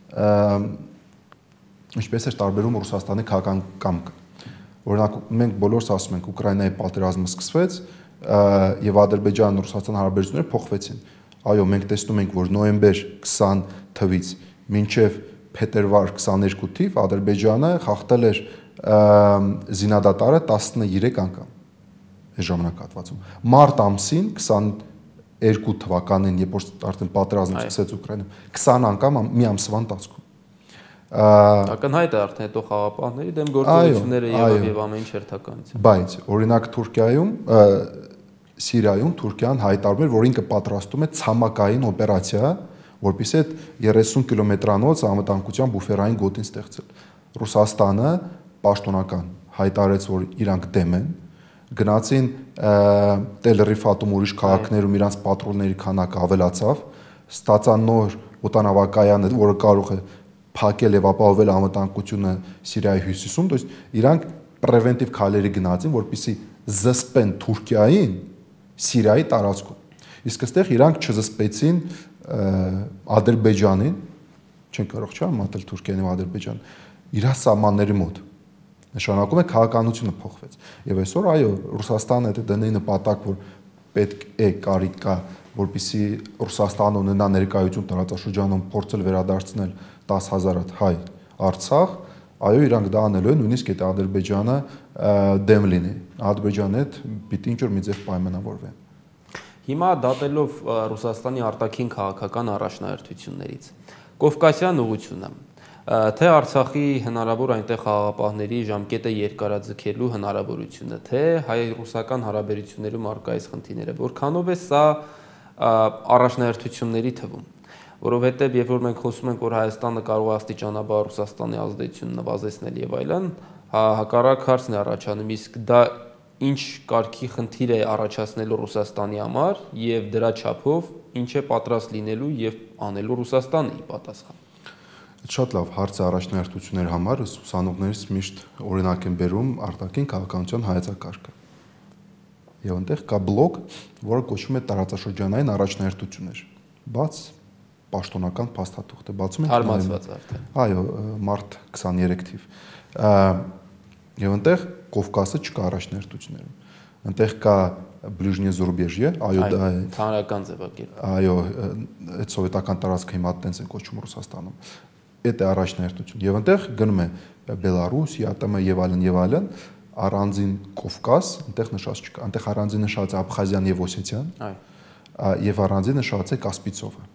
ինչպես է տարբերում Ռուսաստանի քաղաքական կամքը։ Օրինակ մենք բոլորս ասում ենք Ուկրաինայի պատերազմը սկսվեց եւ Ադրբեջան-Ռուսաստան հարաբերությունները փոխվեցին։ Այո, մենք տեսնում ենք, որ նոյեմբեր քսան թվից մինչև փետրվար քսաներկու թիվ Ադրբեջանը խախտել էր զինադատարը տասներեք անգամ այս ժամանակահատվածում։ Մարտ ամսին քսաներկու թվականին, երբ որ արդեն պատերազմը սկսեց Ուկրաինայում, քսան անգամ մի ամսվա ընթացքում։ Ակնհայտ է արդեն հետո խաղապահների դեմ գործողությունները եւ եւ ամեն ինչ հերթականություն։ Բայց օրինակ Թուրքիայում, Սիրիայում Թուրքիան հայտարարել, որ ինքը պատրաստում է ցամաքային օպերացիա, որպեսզի այդ երեսուն կիլոմետրանոց անվտանգության բուֆերային գոտին ստեղծել։ Ռուսաստանը պաշտոնական հայտարարեց, որ իրանք դեմ են, գնացին Տել-Ռիֆատում ուրիշ քաղաքներում իրանք պատրոլների քանակը ավելացավ, ստացան նոր օտանավակայանը, որը կարող է փակել եւ ապահովել անվտանգությունը Սիրիայի հյուսիսում, то есть իրանք պրևենտիվ քայլերի գնացին, որպեսզի զսպեն Թուրքիային Սիրիայի տարածքում։ Իսկ այստեղ իրանք չզսպեցին Ադրբեջանին, չեն կարող չէ՞ մատել Թուրքիան եւ Ադրբեջան իր սահմանների մոտ։ Նշանակում է քաղաքականությունը փոխվեց։ Եվ այսօր այո, Ռուսաստանը դա դնի նպատակ, որ պետք է կարիք կա, որպեսզի Ռուսաստանը ունենա ներկայություն տարածաշրջանում փորձել վերադարձնել տասը հազար հայ Արցախ, այո, իրանք դա անելու են, նույնիսկ եթե Ադրբեջանը դեմ լինի։ Ադրբեջանի հետ պիտի ինչ-որ մի ձև պայմանավորվեն։ Հիմա դատելով Ռուսաստանի արտաքին քաղաքական առաջնահերթություններից, Կովկասյան ուղղությունը, թե Արցախի հնարավոր այնտեղ խաղաղապահների ժամկետը երկարաձգելու հնարավորությունը, թե հայ-ռուսական հարաբերություններում առկա այս խնդիրները, որքանով է սա առաջնահերթությունների թվում, որովհետև երբ որ մենք խոսում ենք, որ Հայաստանը կարող է աստիճանաբար Ռուսաստանի ազդեցությունը նվազեցնել եւ այլն, հակառակ հարցն է առաջանում, իսկ դա ինչ կարգի խնդիր է առաջացնելու Ռուսաստանի համար եւ դրա չափով ինչ է պատրաստ լինելու եւ անելու Ռուսաստանը ի պատասխան։ Շատ լավ հարց է առաջնահերթությունների համար, ուսանողներից միշտ օրինակ են բերում արտաքին քաղաքականության հայեցակարգը։ Եվ այնտեղ կա բլոկ, որը կոչվում է տարածաշրջանային առաջնահերթություններ։ Բաց պաշտոնական փաստաթուղթ է, բացում ենք հարմարված արդեն։ Այո, մարտ քսաներեք թիվ։ Եվ այնտեղ Կովկասը չկա առաջնահերթություններում։ Այնտեղ կա Բլիժնե Զուրբեժյե, այո, դա է հանրական ձևակերպ։ Այո, այդ սովետական տարածքը հիմա տենց են կոչում Ռուսաստանում։ Այդ է առաջնահերթություն։ Եվ այնտեղ գնում է Բելարուս, ԵԱՏՄ եւ այլն եւ այլն, առանձին Կովկաս, այնտեղ նշած չկա։ Այնտեղ առանձին նշած է Աբխազիան եւ Օսետիան։ Այո։ Եվ առանձին նշած է Կասպիցովը։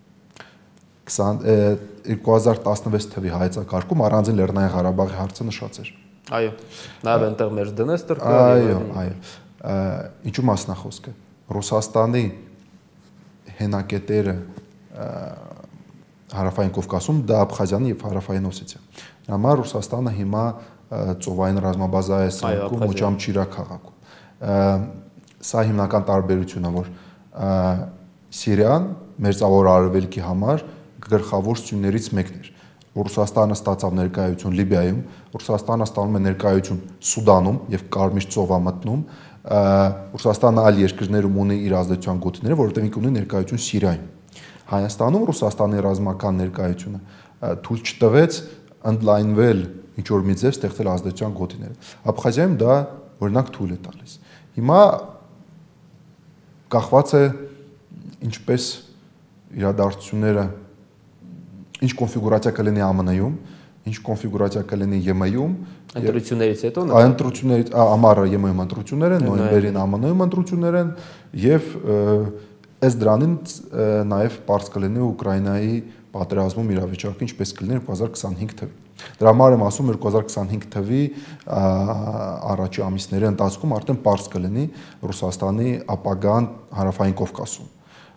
երկու հազար տասնվեց թվի հայեցակարգում առանձին Լեռնային Ղարաբաղի հարցը նշած էր։ Այո։ Նաեւ այնտեղ մեր Դնեստրկա։ Այո, այո։ Ինչու մասն է խոսքը։ Ռուսաստանի հենակետերը Հարավային Կովկասում դա Աբխազիան եւ Հարավային Օսետիան։ Համար Ռուսաստանը հիմա ծովային ռազմաբազա է սարքում Մոչամչիրա քաղաքում։ Սա հիմնական տարբերությունն է, որ Սիրիան Մերձավոր Արևելքի համար գլխավոր սյուներից մեկն էր։ Ռուսաստանը ստացավ ներկայություն Լիբիայում, Ռուսաստանը ստանում է ներկայություն Սուդանում եւ Կարմիր ծով է մտնում, Ռուսաստանը այլ երկրներում ունի իր ազդեցության գոտիները, որովհետեւ ինքը ունի ներկայություն Սիրիայում։ Հայաստանում Ռուսաստանի ռազմական ներկայությունը թույլ չտվեց ընդլայնվել ինչ որ մի ձև ստեղծել ազդեցության գոտիները։ Աբխազիայում դա օրինակ թույլ է տալիս։ Հիմա կախված է ինչպես իրադարձությունները ինչ կոնֆիգուրացիա կլինի ԱՄՆ-ում, ինչ կոնֆիգուրացիա կլինի ԵՄ-ում, ընտրություններից հետո այ ընտրություններից ամառը ԵՄ-ում ընտրություններ են, նոյեմբերին ԱՄՆ-ում ընտրություններ են եւ ըստ դրանին նաեւ բարձ կլինի Ուկրաինայի պատերազմում իրավիճակը ինչպես կլինի երկու հազար քսանհինգ թվականին։ Դրա համար եմ ասում երկու հազար քսանհինգ թվականի առաջի ամիսների ընթացքում արդեն պարզ կլինի Ռուսաստանի ապագան հարավային Կովկասում։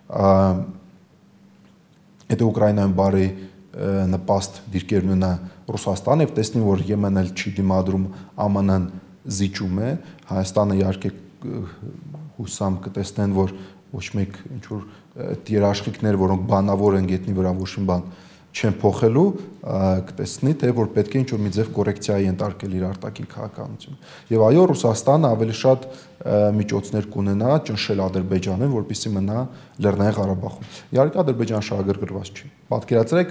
Եթե Ուկրաինայում բարի նպաստ դիրքեր ունենա Ռուսաստանը եւ տեսնի, որ Եմենը չի դիմադրում, ԱՄՆ-ն զիջում է, Հայաստանը իհարկե հուսամ կտեսնեն, որ ոչ մեկ ինչ որ երաշխիքներ, որոնք բանավոր են գետնի վրա ոչ մի բան չեն փոխելու, կտեսնի, թե որ պետք է ինչ-որ մի ձև կոռեկցիայի ենթարկել իր արտաքին քաղաքականությունը։ Եվ այո, Ռուսաստանը ավելի շատ միջոցներ կունենա ճնշել Ադրբեջանին, որպեսզի մնա Լեռնային Ղարաբաղում։ Իհարկե Ադրբեջանը շահագրգռված չի։ Պատկերացրեք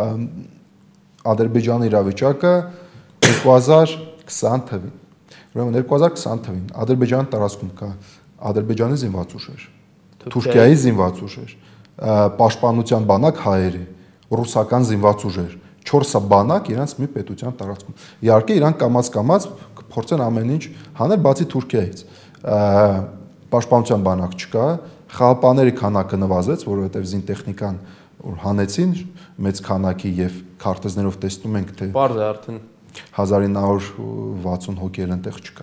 Ադրբեջանի իրավիճակը երկու հազար քսան թվականին։ Ուրեմն երկու հազար քսան թվականին Ադրբեջանի տարածքում կա Ադրբեջանի զինված ուժեր, Թուրքիայի զինված ուժեր, պաշտպանության բանակ հայերի, ռուսական զինված ուժեր, չորսը բանակ իրենց մի պետության տարածքում։ Իհարկե իրանք կամաց-կամաց կփորձեն ամեն ինչ հանել բացի Թուրքիայից։ Պաշտպանության բանակ չկա, խաղապաների քանակը նվազեց, որովհետև զինտեխնիկան որ հանեցին մեծ քանակի եւ քարտեզներով տեսնում ենք թե Պարզ է արդեն հազար ինը հարյուր վաթսուն հոգի էլ այնտեղ չկա։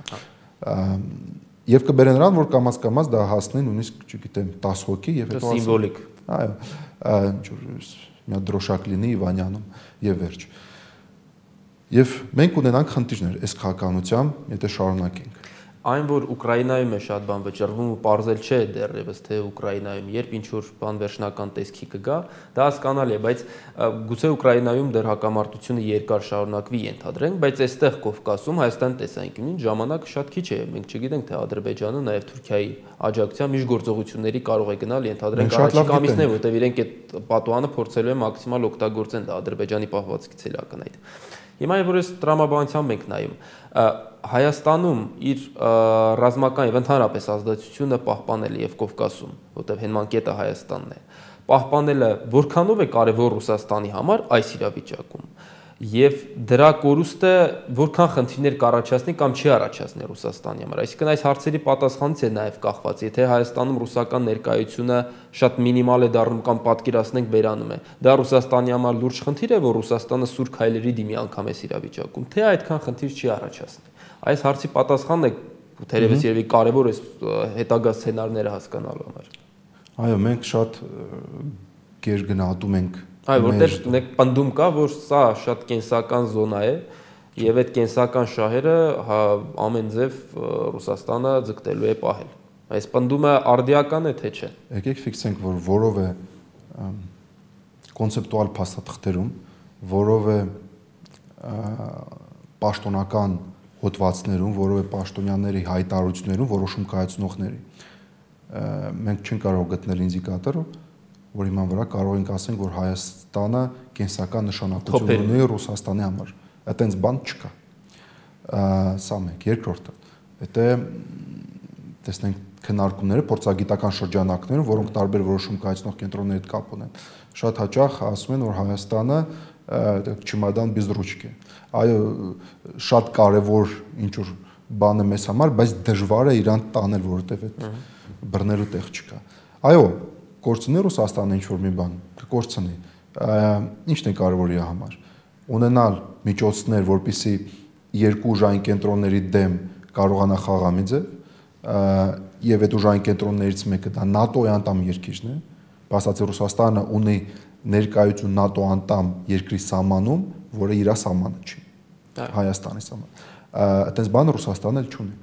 Եվ կբերեն նրան, որ կամաց-կամաց դա հասնի նույնիսկ, չգիտեմ, տասը հոգի եւ հետո սիմվոլիկ։ Այո, ինչ որ մի հատ դրոշակ լինի Իվանյանում եւ վերջ։ Եվ մենք ունենանք խնդիրներ այս քաղաքականությամբ, եթե շարունակենք։ Այն, որ Ուկրաինայում է շատ բան վճռվում ու պարզել չէ դեռևս, թե Ուկրաինայում երբ ինչ-որ բան վերջնական տեսքի կգա, դա հասկանալի է, բայց գուցե Ուկրաինայում դեռ հակամարտությունը երկար շարունակվի ենթադրենք, բայց այստեղ Կովկասում Հայաստանի տեսանկյունից ժամանակը շատ քիչ է, մենք չգիտենք, թե Ադրբեջանը նաև Թուրքիայի աջակցությամբ միջգործողությունների կարող է գնալ ենթադրենք առաջիկա ամիսներին, որտեղ իրենք այդ պատուհանը փորձելու են մաքսիմալ օգտագործեն դա Ադրբեջանի պահվածքի ցելական այդ։ Հիմա որ այս տրամաբանությամբ ենք նայում, Հայաստանում իր ռազմական եւ ընդհանրապես ազդեցությունը պահպանել եւ Կովկասում, որտեղ հենման կետը Հայաստանն է, պահպանելը որքանով է կարեւոր Ռուսաստանի համար այս իրավիճակում եւ դրա կորուստը որքան խնդիրներ կառաջացնի կամ չի առաջացնի Ռուսաստանի համար։ Այսինքն այս հարցերի պատասխանից է նաեւ կախված, եթե Հայաստանում ռուսական ներկայությունը շատ մինիմալ է դառնում կամ պատկերացնենք վերանում է, դա Ռուսաստանի համար լուրջ խնդիր է, որ Ռուսաստանը սուր քայլերի դիմի անգամ այս իրավիճակում, թե այդքան խնդիր չի առաջացնի։ Այս հարցի պատասխանն է թերևս երևի կարևոր է հետագա սցենարները հասկանալու համար։ Այո, մենք շատ գերգնահատում ենք Այո, որտեղ մեկ պնդում կա, որ սա շատ կենսական զոնա է եւ այդ կենսական շահերը ամեն ձև Ռուսաստանը ձգտելու է պահել։ Այս պնդումը արդիական է թե չէ։ Եկեք ֆիքսենք, որ որով է կոնցեպտուալ փաստաթղթերում, որով է պաշտոնական հոդվածներում, որով է պաշտոնյաների հայտարարություններում, որոշում կայացնողների մենք չենք կարող գտնել ինդիկատոր, որ իման վրա կարող ենք ասենք, որ Հայաստանը կենսական նշանակություն ունի Ռուսաստանի համար։ Այդտենց բան չկա։ Սա մեկ, երկրորդը, դա տեսնենք քննարկումները փորձագիտական շրջանակներում, որոնք տարբեր որոշում կայացնող կենտրոնների հետ կապ ունեն, շատ հաճախ ասում են, որ Հայաստանը չմադան без ручки։ Այո, շատ կարևոր ինչ որ բան է մեզ համար, բայց դժվար է իրան տանել, որովհետև այդ բռնելու տեղ չկա։ Այո, կորցնի Ռուսաստանը ինչ որ մի բան, կկորցնի։ Ինչն է կարևոր իր համար։ Ունենալ միջոցներ, որպեսզի երկու ուժային կենտրոնների դեմ կարողանա խաղալ մի ձև, եւ այդ ուժային կենտրոններից մեկը դա ՆԱՏՕ-ի անդամ երկիրն է, բացատրի Ռուսաստանը ունի ներկայություն ՆԱՏՕ անդամ երկրի սահմանում, որը իր սահմանը չի, Հայաստանի սահմանը։ Այդպես բան Ռուսաստանը էլ չունի։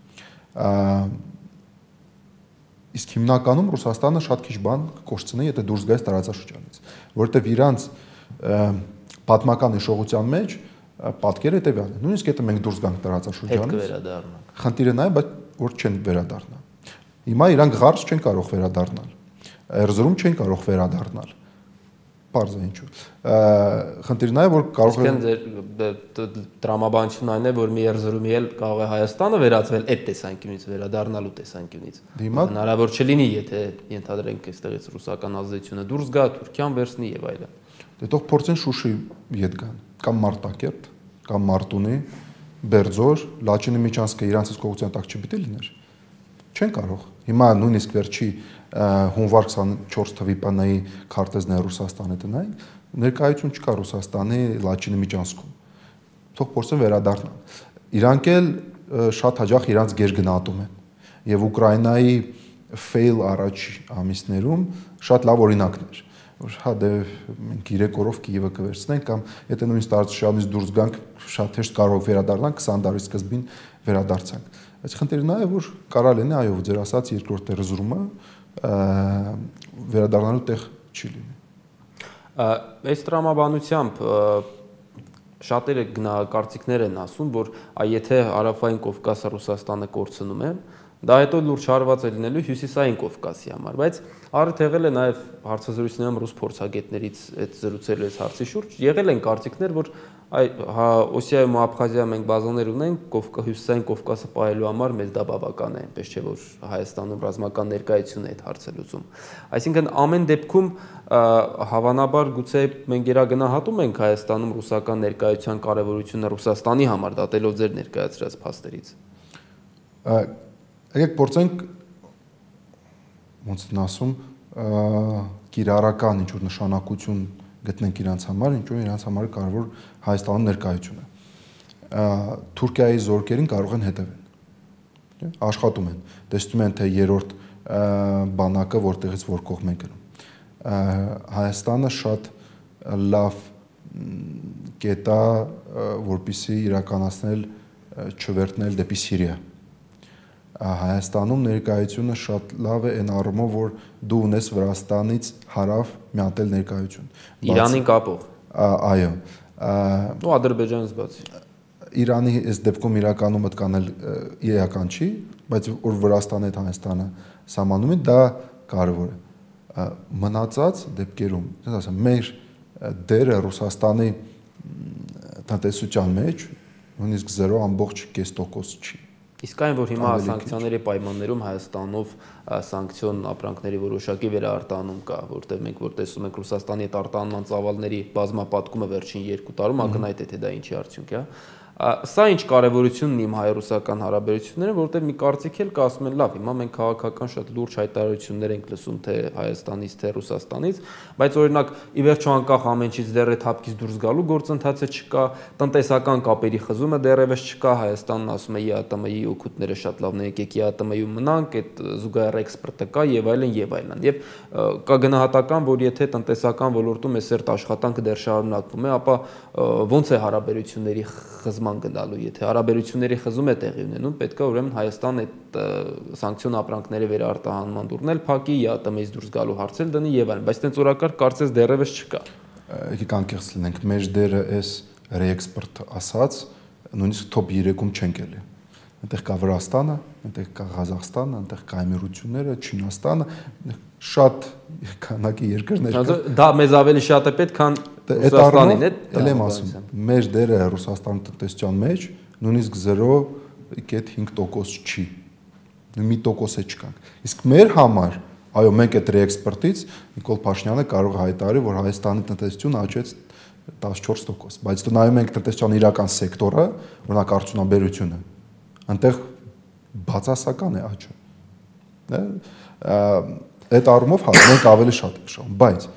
Իսկ հիմնականում Ռուսաստանը շատ քիչ բան կկորցնի, եթե դուրս գա տարածաշրջանից, որովհետև իրանց պատմական հիշողության մեջ պատկերը հետևյալն է։ Նույնիսկ եթե մենք դուրս գանք տարածաշրջանից, խնդիրը նա է, բայց որ չեն վերադառնա։ Հիմա իրանք Ղարս չեն կարող վերադառնալ, Էրզրում չեն կարող վերադառնալ։ Պարզ է ինչու։ Խնդիրն է, որ կարող է տրամաբանությունն այն է, որ մի Էրզրումի էլ կարող է Հայաստանը վերածվել այդ տեսանկյունից, վերադառնալու տեսանկյունից։ Հնարավոր չլինի, եթե ենթադրենք այստեղից ռուսական ազդեցությունը դուրս գա, Թուրքիան վերցնի եւ այլն։ Դե թող փորձեն Շուշի ետ գան, կամ Մարտակերտ, կամ Մարտունի, Բերձոր, Լաչինի միջանցքը իրանցից կողության տակ չպիտի լիներ։ Չեն կարող։ Հիմա նույնիսկ վերջի հունվար քսանչորս թվականի ՊՆ-ի քարտեզները Ռուսաստանի տնային, ներկայություն չկա Ռուսաստանի Լաչինի միջանցքում։ թող փորձեն վերադառնան։ Իրանք էլ շատ հաճախ իրանք գերգնահատում են։ Եվ Ուկրաինայի fail առաջ ամիսներում շատ լավ օրինակներ, որ հա դե մենք երեք օրով Կիևը կվերցնենք կամ եթե նույնիսկ տարածաշրջանից դուրս գանք շատ հեշտ կարող վերադառնանք քսան տարի սկզբին վերադարձանք։ Այս խնդիրը նա է, որ կարա լինի այո ձեր ասած երկրորդ տեղզրումը վերադառնալու տեղ չի լինի։ Այս տրամաբանությամբ շատերը գնահատականներ են ասում, որ եթե Հարավային Կովկասը Ռուսաստանը կորցնում է, դա հետո լուրջ հարված է լինելու Հյուսիսային Կովկասի համար, բայց առիթ եղել է նաև հարցազրույցներում ռուս փորձագետներից այդ զրուցելու այս հարցի շուրջ, եղել են կարծիքներ, որ Օսիայում ու Աբխազիայում մենք բազաներ ունենք, Հյուսիսային Կովկասը պահելու համար մեզ դա բավական է, այնպես չէ որ Հայաստանում ռազմական ներկայություն է այդ հարցը լուծում։ Այսինքն ամեն դեպքում հավանաբար գուցե մենք գերագնահատում ենք Հայաստանում ռուսական ներկայության կարևորությունը Ռուսաստանի համար, դատելով ձեր ներկայացրած փաստերից։ Եկեք փորձենք ոնց են ասում կիրառական ինչ-որ նշանակություն գտնենք իրանց համար, ինչու իրանց համար կարևոր Հայաստանում ներկայությունը։ Թուրքիայի զորքերին կարող են հետևեն։ Աշխատում են, տեսնում են թե երրորդ բանակը որտեղից որ կողմ է գնում։ Հայաստանը շատ լավ կետ է, որպեսզի իրականացնել չվերթնել դեպի Սիրիա։ Հայաստանում ներկայությունը շատ լավ է այն առումով, որ դու ունես Վրաստանից հարավ միատել ներկայություն։ Իրանին կապող։ Այո։ Ու Ադրբեջանից բացի։ Իրանի այս դեպքում իրականում մտք անել իրական չի, բայց որ Վրաստանը հետ Հայաստանը սահմանում են, դա կարևոր է։ Մնացած դեպքերում, ասես ասեմ, մեր դերը Ռուսաստանի տնտեսության մեջ նույնիսկ զերո ամբողջ կես տոկոս չի։ Իսկ այն, որ հիմա սանկցիաների պայմաններում Հայաստանով սանկցիոն ապրանքների որոշակի վերարտանում կա, որտեղ մենք որ տեսնում ենք Ռուսաստանի հետ արտահանման ծավալների բազմապատկումը վերջին երկու տարում ակնհայտ է թե դա ինչի արդյունք է։ Սա ինչ կարևորություն ունի իմ հայ-ռուսական հարաբերությունները, որտեղ մի կարծիք էլ կա, ասում են լավ, հիմա մենք քաղաքական շատ լուրջ հայտարարություններ ենք լսում թե Հայաստանից, թե Ռուսաստանից, բայց օրինակ ի վերջո անկախ ամեն ինչից դեռ այդ հապկից դուրս գալու գործընթացը չկա, տնտեսական կապերի խզումը դեռևս չկա, Հայաստանն ասում է ԵԱՏՄ-ի օգուտները շատ լավն է, եկեք ԵԱՏՄ-ում մնանք, այդ զուգահեռ էքսպորտը կա եւ այլն եւ այլն։ Եվ կա գնահատական, որ եթե տնտեսական ոլորտում այս սերտ աշխատանքը դեռ շարունակվում է, ապա ոնց է հարաբերությունների խզման գնալու, եթե հարաբերությունների խզում է տեղի ունենում, պետք է ուրեմն Հայաստան այդ սանկցիոն ապրանքների վերարտահանման դուրնել փակի, ԵԱՏՄ-ից դուրս գալու հարցեր դնի եւ այլն, բայց տենց օրակարգ կարծես դեռևս չկա։ Եկեք անկեղծ լինենք, մեր դերը այս ռեէքսպորտ ասած, նույնիսկ top երեքում չենք ելի։ Այնտեղ կա Վրաստանը, այնտեղ կա Ղազախստանը, այնտեղ կա Էմիրությունները, Չինաստանը, շատ քանակի երկրներ կա։ Դա մեզ ավելի շատ է պետք, քան Ռուսաստանին, էլ եմ ասում, մեր դերը Ռուսաստանի տնտեսության մեջ նույնիսկ զերո կետ հինգ տոկոս չի։ Մի տոկոս է չկանք։ Իսկ մեր համար, այո, մենք այդ ռեէքսպորտից Նիկոլ Փաշինյանը կարող հայտարարի, որ Հայաստանի տնտեսությունը աճեց տասնչորս տոկոս, բայց դու նայում ենք տնտեսության իրական սեկտորը, օրինակ արդյունաբերությունը, այնտեղ բացասական է աճը։ Այդ առումով հա մենք ավելի շատ ենք շահում, բայց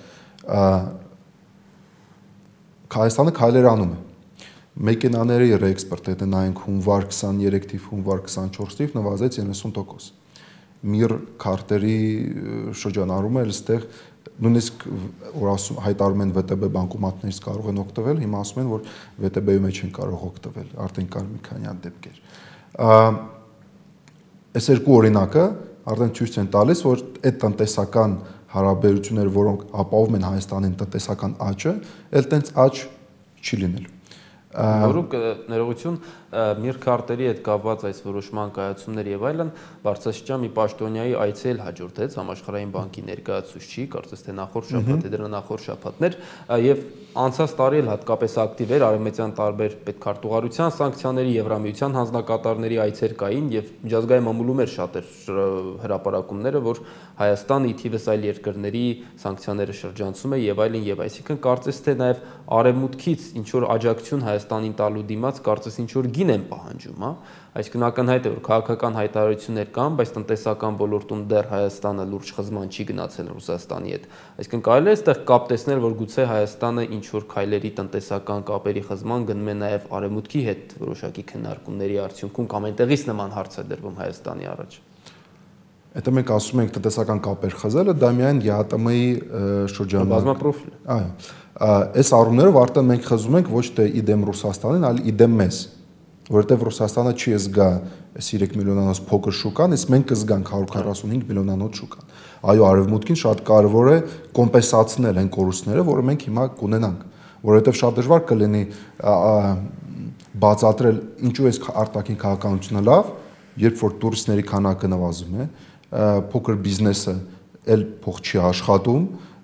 Հայաստանը քայլեր անում է։ Մեքենաների ռեէքսպորտը, եթե նայենք հունվար քսաներեք թիվ, հունվար քսանչորս թիվ նվազեց երեսուն տոկոս։ Միր քարտերի շրջանառումը էլ այստեղ նույնիսկ որ ասում հայտարարում են ՎՏԲ բանկոմատներից կարող են օգտվել, հիմա ասում են որ ՎՏԲ-ի մեջ են կարող օգտվել, արդեն կար մի քանի հատ դեպքեր։ Այս երկու օրինակը արդեն ցույց են տալիս, որ այդ տնտեսական հարաբերությունները, որոնք ապահովում են Հայաստանի տնտեսական աճը, էլ տենց աճ չի լինելու։ Որոք ներողություն Միր քարտերի հետ կապված այս որոշման կայացումներ եւ այլն բարձրաստիճան մի պաշտոնյայի այցել հաջորդեց Համաշխարհային բանկի ներկայացուցչի, կարծես թե նախորդ շաբաթ, թե դրա նախորդ շաբաթներ եւ անցած տարի էլ հատկապես ակտիվ էր արևմտյան տարբեր պետքարտուղարության սանկցիաների, Եվրամիության հանձնակատարների այցեր կային եւ միջազգային մամուլում էր շատ էր հրապարակումները, որ Հայաստանը ի թիվս այլ երկրների սանկցիաները շրջանցում է եւ այլն եւ այսինքն կարծես թե նաեւ արևմուտքից ինչ որ աջակցություն Հայաստանին տալու դիմաց կարծես ինչ որ գին են պահանջում, հա։ Այսինքն ակնհայտ է որ քաղաքական հայտարարություններ կան, բայց տնտեսական ոլորտում դեռ Հայաստանը լուրջ խզման չի գնացել Ռուսաստանի հետ։ Այսինքն կարելի է այստեղ կապ տեսնել, որ գուցե Հայաստանը ինչ որ քայլերի տնտեսական կապերի խզման գնում է նաև Արևմուտքի հետ որոշակի քննարկումների արդյունքում կամ այնտեղից նման հարց է դրվում Հայաստանի առաջ։ Եթե մենք ասում ենք տնտեսական կապեր խզելը, դա միայն ԵԱՏՄ-ի շրջանում բազմապրոֆիլ է։ Այո։ Այս առումներով արդեն մենք խզում ենք ոչ թե իդեմ Ռուսաստանին, այլ իդեմ մեզ, որովհետև Ռուսաստանը չի զգա այս երեք միլիոնանոց փոքր շուկան, իսկ մենք կզգանք հարյուր քառասունհինգ միլիոնանոց շուկան։ Այո, Արևմուտքին շատ կարևոր է կոմպենսացնել այն կորուստները, որը մենք հիմա կունենանք, որովհետև շատ դժվար կլինի բացատրել ինչու է արտաքին քաղաքականությունը լավ, երբ որ տուրիստների քանակը նվազում է, փոքր բիզնեսը էլ փող չի աշխատում,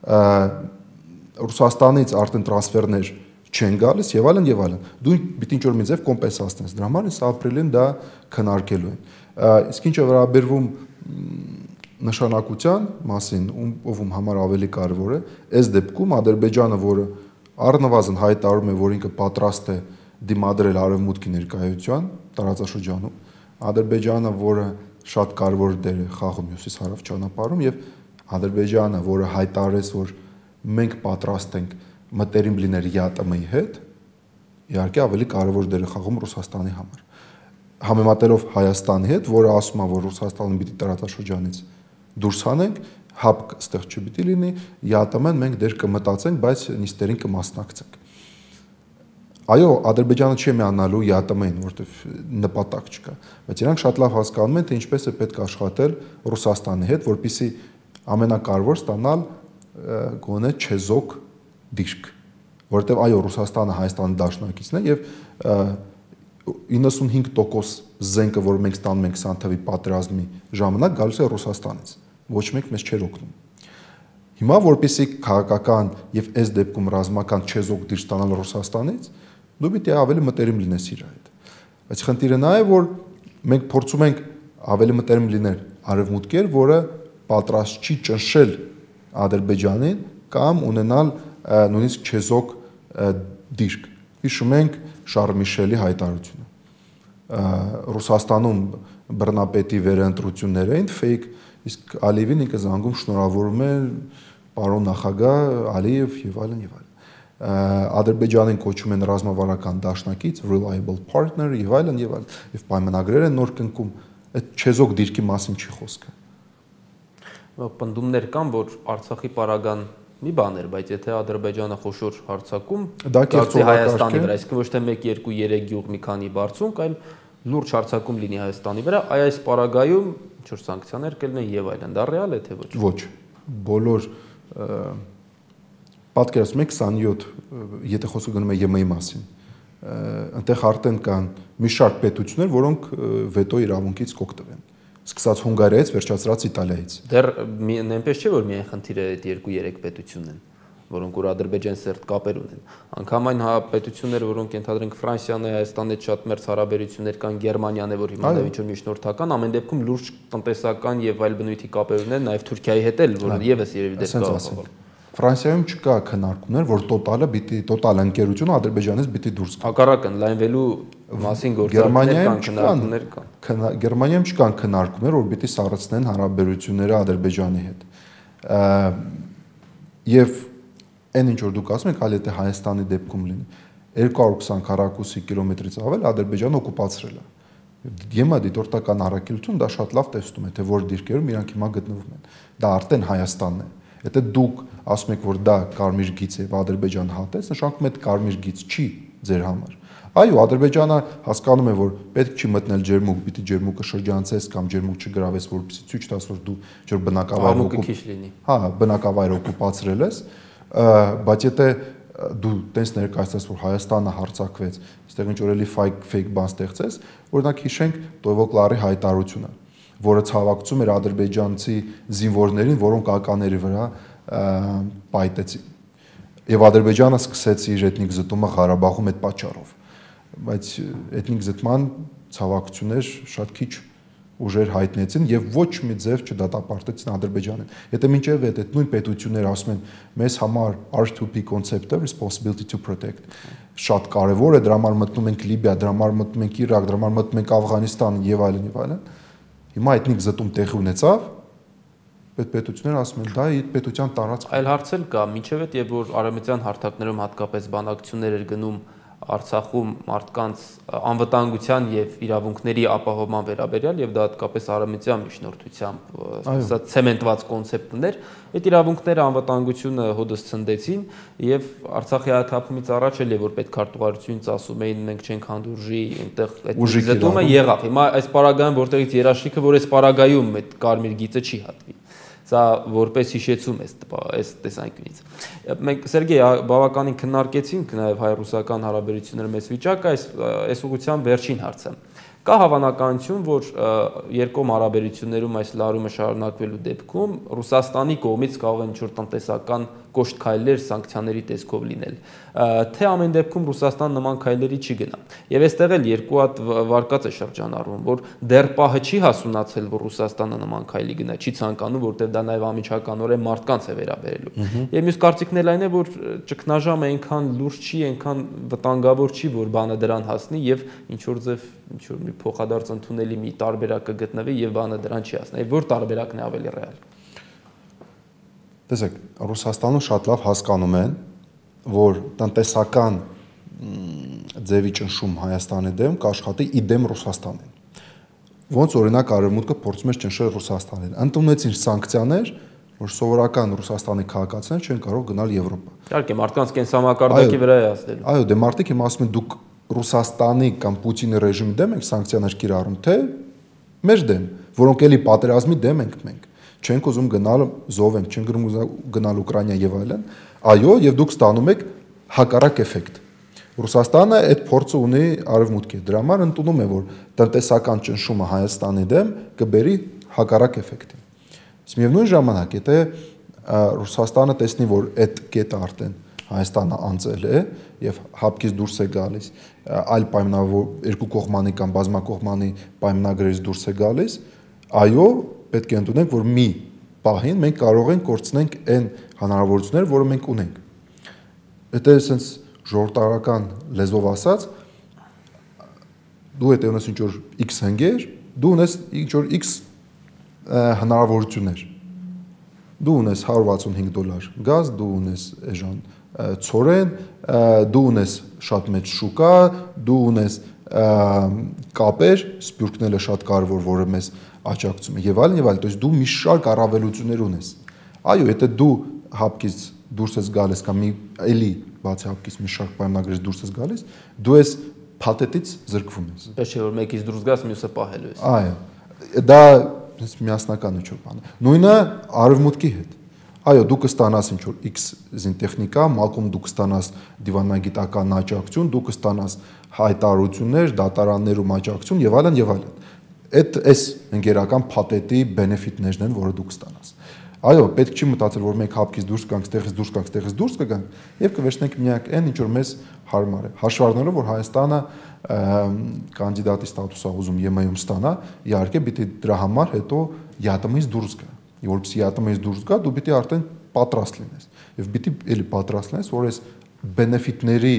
Ռուսաստանից արդեն տրանսֆերներ չեն գալիս եւ այլն եւ այլն։ Դու պիտի ինչ-որ մի ձև կոմպենսացնես։ Դրա համար այս ապրիլին դա քննարկելու են։ Իսկ ինչ է վերաբերվում նշանակության մասին, ում համար ավելի կարևոր է, այս դեպքում Ադրբեջանը, որը առնվազն հայտարարում է, որ ինքը պատրաստ է դիմադրել Արևմուտքի ներկայության տարածաշրջանում, Ադրբեջանը, որը շատ կարևոր դեր է խաղում հյուսիս-հարավ ճանապարհում եւ Ադրբեջանը, որը հայտարարեց, որ մենք պատրաստ ենք մտերիմ լինել ԵԱՏՄ-ի հետ, իհարկե ավելի կարևոր դեր է խաղում Ռուսաստանի համար։ Համեմատելով Հայաստանի հետ, որը ասում է, որ Ռուսաստանը պիտի տարածաշրջանից դուրս հանենք, հապ այստեղ չպիտի լինի, ԵԱՏՄ-ն մենք դեր կմտածենք, բայց նիստերին կմասնակցենք։ Այո, Ադրբեջանը չի միանալու ԵԱՏՄ-ին, որտեղ նպատակ չկա, բայց իրանք շատ լավ հասկանում են, թե ինչպես է պետք աշխատել Ռուսաստանի հետ, որպեսզի ամենակարևոր ստանալ գոնե չեզոք դիրք, որտեղ այո, Ռուսաստանը Հայաստանի դաշնակիցն է եւ իննսունհինգ տոկոս զենքը, որ մենք ստանում ենք քսան թվականի պատերազմի ժամանակ, գալիս է Ռուսաստանից, ոչ մեկ մեզ չէր օգնում։ Հիմա որպեսզի քաղաքական եւ այս դեպքում ռազմական չեզոք դիրք ստանալ Ռուսաստանից, դու պիտի ավելի մտերիմ լինես իր հետ։ Բայց խնդիրը նա է, որ մենք փորձում ենք ավելի մտերիմ լինել Արևմուտքեր, որը պատրաստ չի ճնշել Ադրբեջանին կամ ունենալ նույնիսկ չեզոք դիրք։ Հիշում ենք Շարլ Միշելի հայտարարությունը։ Ռուսաստանում բռնապետի վերընտրություններ էին ֆեյք, իսկ Ալիևին ինքը զանգում շնորհավորում է պարոն նախագահ Ալիև եւ այլն եւ այլն։ Ադրբեջանին կոչում են ռազմավարական դաշնակից, reliable partner եւ այլն եւ այլն, եւ պայմանագրեր են նոր կնքում, այդ չեզոք դիրքի մասին չի խոսքը։ Պնդումներ կան, որ Արցախի պարագան մի բան էր, բայց եթե Ադրբեջանը խոշոր հարձակում, դա կերտի Հայաստանի վրա, այսինքն ոչ թե մեկ, երկու, երեք գյուղ մի քանի բարձունք, այլ լուրջ հարձակում լինի Հայաստանի վրա, այ այս պարագայում ինչ որ սանկցիաներ կլինեն եւ այլն, դա ռեալ է թե ոչ։ Ոչ։ Բոլոր պատկերացնում եք քսանյոթ, եթե խոսքը գնում է ԵՄ-ի մասին, այնտեղ արդեն կան մի շարք պետություններ, որոնք վետո իրավունքից կօգտվեն։ Սկսած Հունգարիայից, վերջացրած Իտալիայից։ Դեռ այնպես չէ, որ միայն խնդիրը այդ երկու-երեք պետությունն են, որոնք որ Ադրբեջան սերտ կապեր ունեն։ Անկամ այն պետությունները, որոնք ենթադրենք Ֆրանսիան է, Հայաստանի հետ շատ մերձ հարաբերություններ կան, Գերմանիան է, որ հիմա դա ինչ որ միջնորդական, ամեն դեպքում լուրջ տնտեսական եւ այլ բնույթի կապեր ունեն, նաեւ Թուրքիայի հետ էլ, որ եւս երևի դեռ կա։ Ֆրանսիայում չկա քննարկումներ, որ տոտալը պիտի տոտալ ընկերությունը Ադրբեջանից պիտի դուրս գա։ Հակառակը լայնվելու մասին գործարքներ կան, քննարկումներ կան։ Գերմանիայում չկան քննարկումներ, որ պիտի սառեցնեն հարաբերությունները Ադրբեջանի հետ։ Եվ այն ինչ որ դուք ասում եք, այլ եթե Հայաստանի դեպքում լինի, երկու հարյուր քսան քառակուսի կիլոմետրից ավել Ադրբեջանը օկուպացրել է։ ԵՄ դիտորդական առաքելություն դա շատ լավ տեսնում է, թե որ դիրքերում իրանք հիմա գտնվում են։ Դա արդեն Հայաստանն է։ Եթե դուք ասում եք, որ դա կարմիր գիծ է եւ Ադրբեջան հատեց, նշանակում է այդ կարմիր գիծ չի ձեր համար։ Այո, Ադրբեջանը հասկանում է, որ պետք չի մտնել ջերմուկ, պիտի ջերմուկը շրջանցես կամ ջերմուկ չգրավես, որպեսզի ցույց տաս, որ դու ջեր բնակավայր օկուպացրել ես։ Հա, բնակավայր օկուպացրել ես, բայց եթե դու տես ներկայացրես, որ Հայաստանը հարձակվեց, այստեղ ինչ որ էլի ֆեյք բան ստեղծես, օրինակ հիշենք Տոյվոկլարի հայտարարությունը, որը ցավակցում էր ադրբեջանցի զինվորներին, որոնք ականների վրա պայտեցին։ Եվ Ադրբեջանը սկսեց իր էթնիկ զտումը Ղարաբաղում այդ պատճառով։ Բայց էթնիկ զտման ցավակցություններ շատ քիչ ուժեր հայտնեցին եւ ոչ մի ձև չդատապարտեցին Ադրբեջանին։ Եթե մինչեւ այդ այդ նույն պետությունները ասում են մեզ համար R two P կոնցեպտը responsibility to protect շատ կարեւոր է, դրա համար մտնում ենք Լիբիա, դրա համար մտնում ենք Իրաք, դրա համար մտնում ենք Աֆղանստան եւ այլն եւ այլն։ Հիմա էթնիկ զտում տեղի ունեցավ, պետությունները ասում են դա այդ պետության տարածք։ Այլ հարց էլ կա, մինչև այդ եւ որ արևմտյան հարթակներում հատկապես բանակցություններ էր գնում Արցախում մարդկանց անվտանգության եւ իրավունքների ապահովման վերաբերյալ եւ դա հատկապես արևմտյան միջնորդությամբ սա ցեմենտված կոնցեպտներ, այդ իրավունքները անվտանգությունը հոդս ցնդեցին եւ Արցախի հայաթափումից առաջ էլ որ պետքարտուղարությունից ասում էին մենք չենք հանդուրժի այնտեղ այդ զետումը եղավ։ Հիմա այս պարագայում որտեղից երաշխիքը որ այս պարագայում այդ կարմիր գիծը չի հատվի։ Սա որպես հիշեցում է այս տեսանկյունից։ Մենք Սերգեյ բավականին քննարկեցինք նաև հայ-ռուսական հարաբերությունների մեծ վիճակը, այս այս ուղղությամբ վերջին հարցը։ Կա հավանականություն, որ երկկողմ հարաբերություններում այս լարումը շարունակվելու դեպքում Ռուսաստանի կողմից կարող են ինչ-որ տնտեսական կոշտ քայլեր սանկցիաների տեսքով լինել, թե ամեն դեպքում Ռուսաստան նման քայլերի չի գնա։ Եվ այստեղ էլ երկու հատ վարկած է շրջանառվում, որ դեռ պահը չի հասունացել, որ Ռուսաստանը նման քայլի գնա, չի ցանկանում, որտեղ դա նաև անմիջականորեն մարդկանց է վերաբերելու։ Եվ մյուս կարծիքն էլ այն է, որ ճգնաժամը այնքան լուրջ չի, այնքան վտանգավոր չի, որ բանը դրան հասնի եւ ինչ որ ձև ինչ որ մի փոխադարձ ընդունելի մի տարբերակ կգտնվի եւ բանը դրան չի հասնի։ Եվ որ տարբերակն է ավելի ռեալ։ Տեսեք, Ռուսաստանում շատ լավ հասկանում են, որ տնտեսական ձևի ճնշում Հայաստանի դեմ կաշխատի իդեմ Ռուսաստանին։ Ոնց օրինակ Արևմուտքը փորձում էր ճնշել Ռուսաստանին։ Ընդունեցին սանկցիաներ, որ սովորական Ռուսաստանի քաղաքացիներ չեն կարող գնալ Եվրոպա։ Իհարկե, մարդկանց կենսամակարդակի վրա է ազդելու։ Այո, դե մարդիկ հիմա ասում են դուք Ռուսաստանի կամ Պուտինի ռեժիմի դեմ եք սանկցիաներ կիրառում, թե մեր դեմ, որոնք էլի պատերազմի դեմ ենք մենք։ Չենք ուզում գնալ զոհենք, չենք ուզում գնալ Ուկրաինա եւ այլն, այո, եւ դուք ստանում եք հակառակ էֆեկտ։ Ռուսաստանը այդ փորձը ունի արևմուտքի, դրա համար ընդունում է, որ տնտեսական ճնշումը Հայաստանի դեմ կբերի հակառակ էֆեկտի։ Իսկ միևնույն ժամանակ, եթե Ռուսաստանը տեսնի, որ այդ կետը արդեն Հայաստանը անցել է եւ հապկից դուրս է գալիս, այլ պայմանավոր երկու կողմանի կամ բազմակողմանի պայմանագրերից դուրս է գալիս, այո, պետք է ընդունենք, որ մի պահին մենք կարող ենք կորցնենք այն հնարավորությունները, որը մենք ունենք։ Եթե այսպես ժողովրդական լեզվով ասած, դու եթե ունես ինչ-որ X հնգեր, դու ունես ինչ-որ X հնարավորություններ։ Դու ունես հարյուր վաթսունհինգ դոլար գազ, դու ունես էժան ցորեն, դու ունես շատ մեծ շուկա, դու ունես կապեր, սպյուրքները շատ կարևոր, որը մեզ աջակցում է եւ այլն եւ այլն, то есть դու մի շարք առավելություններ ունես։ Այո, եթե դու հապկից դուրս ես գալիս կամ մի էլի բացի հապկից մի շարք պայմանագրից դուրս ես գալիս, դու ես փաթեթից զրկվում ես։ Պես չէ որ մեկից դուրս գաս, մյուսը պահելու ես։ Այո։ Դա միասնական ինչ-որ բան է։ Նույնը արևմուտքի հետ։ Այո, դու կստանաս ինչ-որ X զինտեխնիկա, մակում դու կստանաս դիվանագիտական աջակցություն, դու կստանաս հայտարարություններ, դատարաններում աջակցություն եւ այլն եւ այլն։ Այդ էս ընկերական փաթեթի բենեֆիտներն են, որը դու կստանաս։ Այո, պետք չի մտածել, որ մենք հապկից դուրս գանք, ստեղից դուրս գանք, ստեղից դուրս կգանք եւ կվերցնենք միակ այն, ինչ որ մեզ հարմար է։ Հաշվառնելով, որ Հայաստանը կանդիդատի ստատուս է ուզում ԵՄ-ում ստանա, իհարկե պիտի դրա համար հետո ԵԱՏՄ-ից դուրս գա։ Որպեսզի ԵԱՏՄ-ից դուրս գա, դու պիտի արդեն պատրաստ լինես։ Եվ պիտի էլի պատրաստ լինես, որ այս բենեֆիտների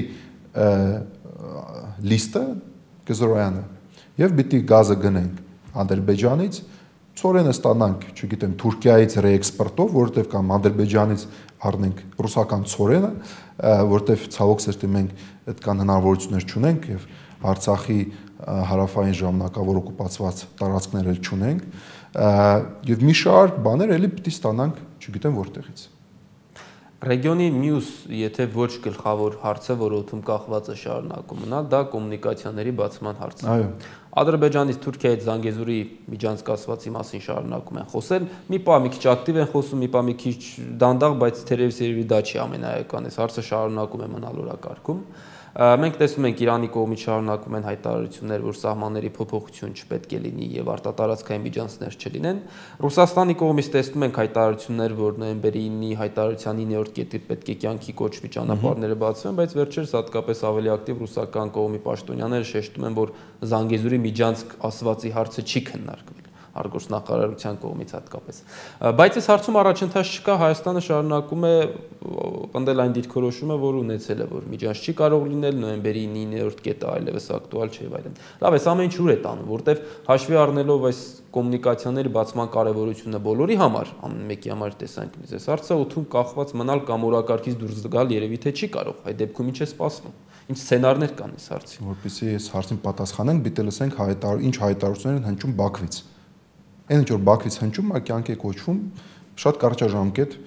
լիստը կզրոյանա։ Եվ պիտի գազը գնենք Ադրբեջանից, ցորենը ստանանք, չգիտեմ, Թուրքիայից ռեէքսպորտով, որովհետև կամ Ադրբեջանից առնենք ռուսական ցորենը, որովհետև ցավոք սրտի մենք այդքան հնարավորություններ չունենք եւ Արցախի հարավային ժամանակավոր օկուպացված տարածքներ էլ չունենք, եւ մի շարք բաներ էլի պիտի ստանանք, չգիտեմ որտեղից։ Ռեգիոնի մյուս, եթե ոչ գլխավոր հարցը, որը օդում կախված է շարունակում մնալ, դա կոմունիկացիաների բացման հարցն է։ Այո։ Ադրբեջանից Թուրքիայից Զանգեզուրի միջանցկացվածի մասին շարունակում են խոսել։ Մի պահ մի քիչ ակտիվ են խոսում, մի պահ մի քիչ դանդաղ, բայց թերևս երևի դա չի ամենաէական, այս հարցը շարունակում է մնալ օրակարգում։ Մենք տեսնում ենք Իրանի կողմից շարունակում են հայտարարություններ, որ սահմանների փոփոխություն չպետք է լինի եւ արտատարածքային միջանցքներ չլինեն։ Ռուսաստանի կողմից տեսնում ենք հայտարարություններ, որ նոյեմբերի ինի հայտարարության իններորդ կետի պետք է կյանքի կոչվի ճանապարհները բացվեն, բայց վերջերս հատկապես ավելի ակտիվ ռուսական կողմի պաշտոնյաները շեշտում են, որ Զանգեզուրի միջանցք ասվածի հարցը չի քննարկվել։ արտգործնախարարության կողմից հատկապես։ Բայց այս հարցում առաջընթաց չկա, Հայաստանը շարունակում է պնդել այն դիրքորոշումը, որ ունեցել է, որ միջանց չի կարող լինել, նոյեմբերի իններորդ կետը այլևս ակտուալ չէ եւ այլն։ Լավ, այս ամեն ինչ ուր է տանում, որտեվ հաշվի առնելով այս կոմունիկացիաների բացման կարևորությունը բոլորի համար, ամեն մեկի համար տեսանկյունից, այս հարցը օդում կախված մնալ կամ օրակարգից դուրս գալ երևի թե չի կարող։ Այդ դեպքում ինչ է սպասվում։ Ինչ սցենարներ կան այս հարցի։ Որպեսզի այս հարցին պատասխանենք, պիտի լսենք հայտար ինչ հայտարարություններ են հնչում Բաքվից։ Այն ինչ որ Բաքվից հնչում, ա կյանք է կոչվում շատ կարճաժամկետ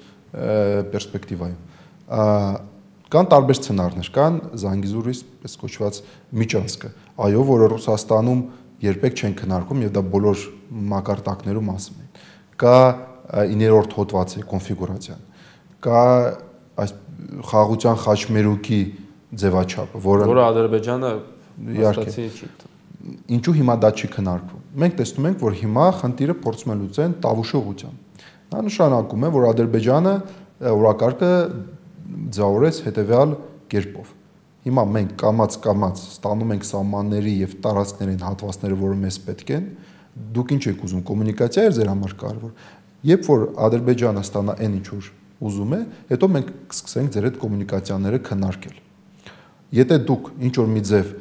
պերսպեկտիվայով։ Կան տարբեր սցենարներ, կան Զանգիզուրի այս կոչված միջանցքը, այո, որը Ռուսաստանում երբեք չեն քննարկում եւ դա բոլոր մակարդակներում ասում են։ Կա իններորդ հոդվածի կոնֆիգուրացիան, կա այս խաղաղության խաչմերուկի ձևաչափը, որը որը Ադրբեջանը իհարկե չի։ Ինչու հիմա դա չի քննարկվում։ Մենք տեսնում ենք, որ հիմա խնդիրը փորձում են լուծեն Տավուշի ուղղությամբ։ Դա նշանակում է, որ Ադրբեջանը օրակարգը ձավորեց հետևյալ կերպով։ Հիմա մենք կամած-կամած ստանում ենք սահմանների եւ տարածքներին հատվածները, որը մեզ պետք են, դուք ինչ եք ուզում, կոմունիկացիա է ձեր համար կարևոր։ Երբ որ Ադրբեջանը ստանա այն ինչ որ ուզում է, հետո մենք կսկսենք ձեր այդ կոմունիկացիաները քննարկել։ Եթե դուք ինչ որ մի ձև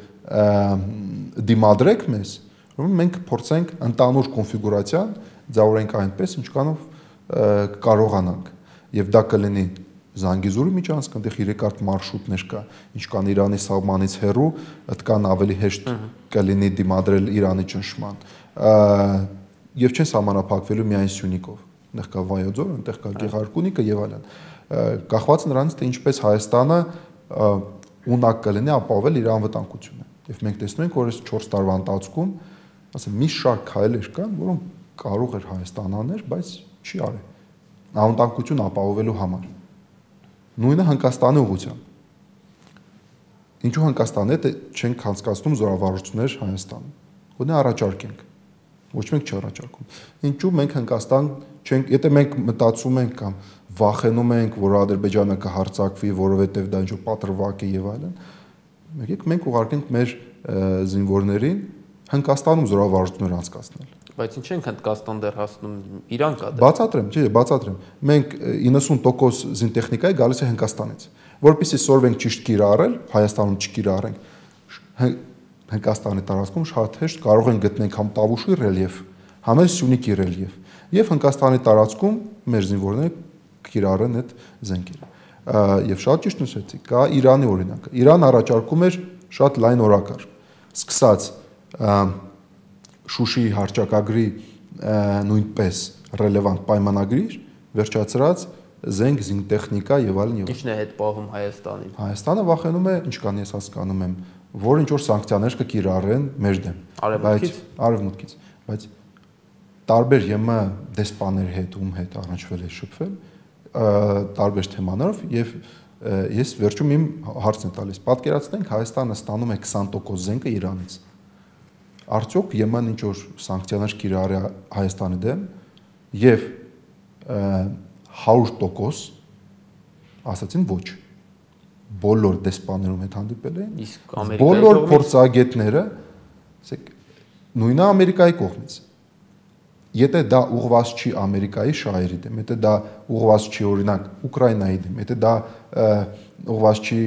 դիմադրեք մեզ, ուրեմն մենք փորձենք ընդանուր կոնֆիգուրացիան ձավորենք այնպես, ինչքանով կարողանանք։ Եվ դա կլինի Զանգիզուրի միջանցք, այնտեղ երեք մարշրուտներ կա, ինչքան Իրանի սահմանից հեռու, այդքան ավելի հեշտ կլինի դիմադրել Իրանի ճնշման։ Եվ չեն սահմանափակվելու միայն Սյունիքով։ Այնտեղ կա Վայոց ձոր, այնտեղ կա Գեղարքունիքը եւ այլն։ Կախված նրանից, թե ինչպես Հայաստանը ունակ կլինի ապահովել իր անվտանգությունը։ Եվ մենք տեսնում ենք, որ այս չորս տարվա ընթացքում, ասեմ, մի շարք քայլեր կան, որոնք կարող էր Հայաստանը անել, բայց չի արել։ Անվտանգություն ապահովելու համար։ Նույնը Հնդկաստանի ուղղությամբ։ Ինչու Հնդկաստանը է, թե չենք հանցկացնում զորավարություններ Հայաստանում։ Գոնե առաջարկենք։ Ոչ մեկ չառաջարկում։ Ինչու մենք Հնդկաստան չենք, եթե մենք մտածում ենք կամ վախենում ենք, որ Ադրբեջանը կհարձակվի, որովհետև դա ինչ-որ պատրվակ է եւ այլն, եկեք մենք ուղարկենք մեր զինվորներին Հնդկաստանում զորավարություններ անցկացնել։ Բայց ինչ ենք Հնդկաստան դեռ հասնում, Իրան կա դեռ։ Բացատրեմ, չէ, բացատրեմ։ Մենք իննսուն տոկոս զինտեխնիկայի գալիս է Հնդկաստանից։ Որպեսզի սորվենք ճիշտ կիրառել, Հայաստանում չկիրառենք, Հնդկաստանի տարածքում շատ հեշտ կարող են գտնենք համ Տավուշի ռելիեֆ, համ էլ Սյունիքի ռելիեֆ, եւ Հնդկաստանի տարածքում մեր զինվորները կիրառեն այդ զենքերը։ Եվ շատ ճիշտ նշեցիք, կա Իրանի օրինակը։ Իրան առաջարկում էր շատ լայն օրակարգ, սկսած Շուշիի հռչակագրի նույնպես ռելևանտ պայմանագրիր, վերջացրած զենք, զինտեխնիկա եւ այլն եւ։ Ինչն է հետ պահում Հայաստանին։ Հայաստանը վախենում է, ինչքան ես հասկանում եմ, որ ինչ որ սանկցիաներ կկիրառեն մեր դեմ։ Արևմուտքից, արևմուտքից, բայց տարբեր ԵՄ դեսպաների հետ ում հետ առնչվել է շփվել, տարբեր թեմաներով եւ ես վերջում իմ հարցն եմ տալիս։ Պատկերացնենք Հայաստանը ստանում է քսան տոկոս զենքը Իրանից։ Արդյոք ԵՄ-ն ինչ որ սանկցիաներ կիրառի Հայաստանի դեմ եւ հարյուր տոկոս ասացին ոչ։ Բոլոր դեսպաներում հետ հանդիպել են։ Իսկ Ամերիկայի բոլոր փորձագետները, ասեք, նույնը Ամերիկայի կողմից։ Եթե դա ուղղված չի Ամերիկայի շահերի դեմ, եթե դա ուղղված չի օրինակ Ուկրաինայի դեմ, եթե դա ուղղված չի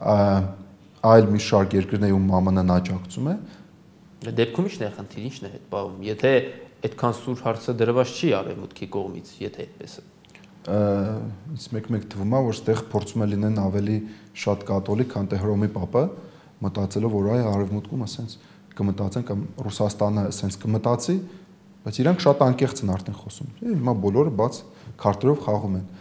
այլ մի շարք երկրների ում ԱՄՆ-ն աջակցում է, դեպքում ի՞նչն է խնդիր, ի՞նչն է հետ պահում։ Եթե այդքան սուր հարցը դրված չի արևմուտքի կողմից, եթե այդպես է։ Ինձ մեկ-մեկ թվում է, որ ստեղ փորձում է լինեն ավելի շատ կաթոլիկ, քան թե Հռոմի Պապը, մտածելով, որ այ արևմուտքում ասենց կմտածեն կամ Ռուսաստանը ասենց կմտածի, բայց իրանք շատ անկեղծ են արդեն խոսում։ Հիմա բոլորը բաց քարտերով խաղում են։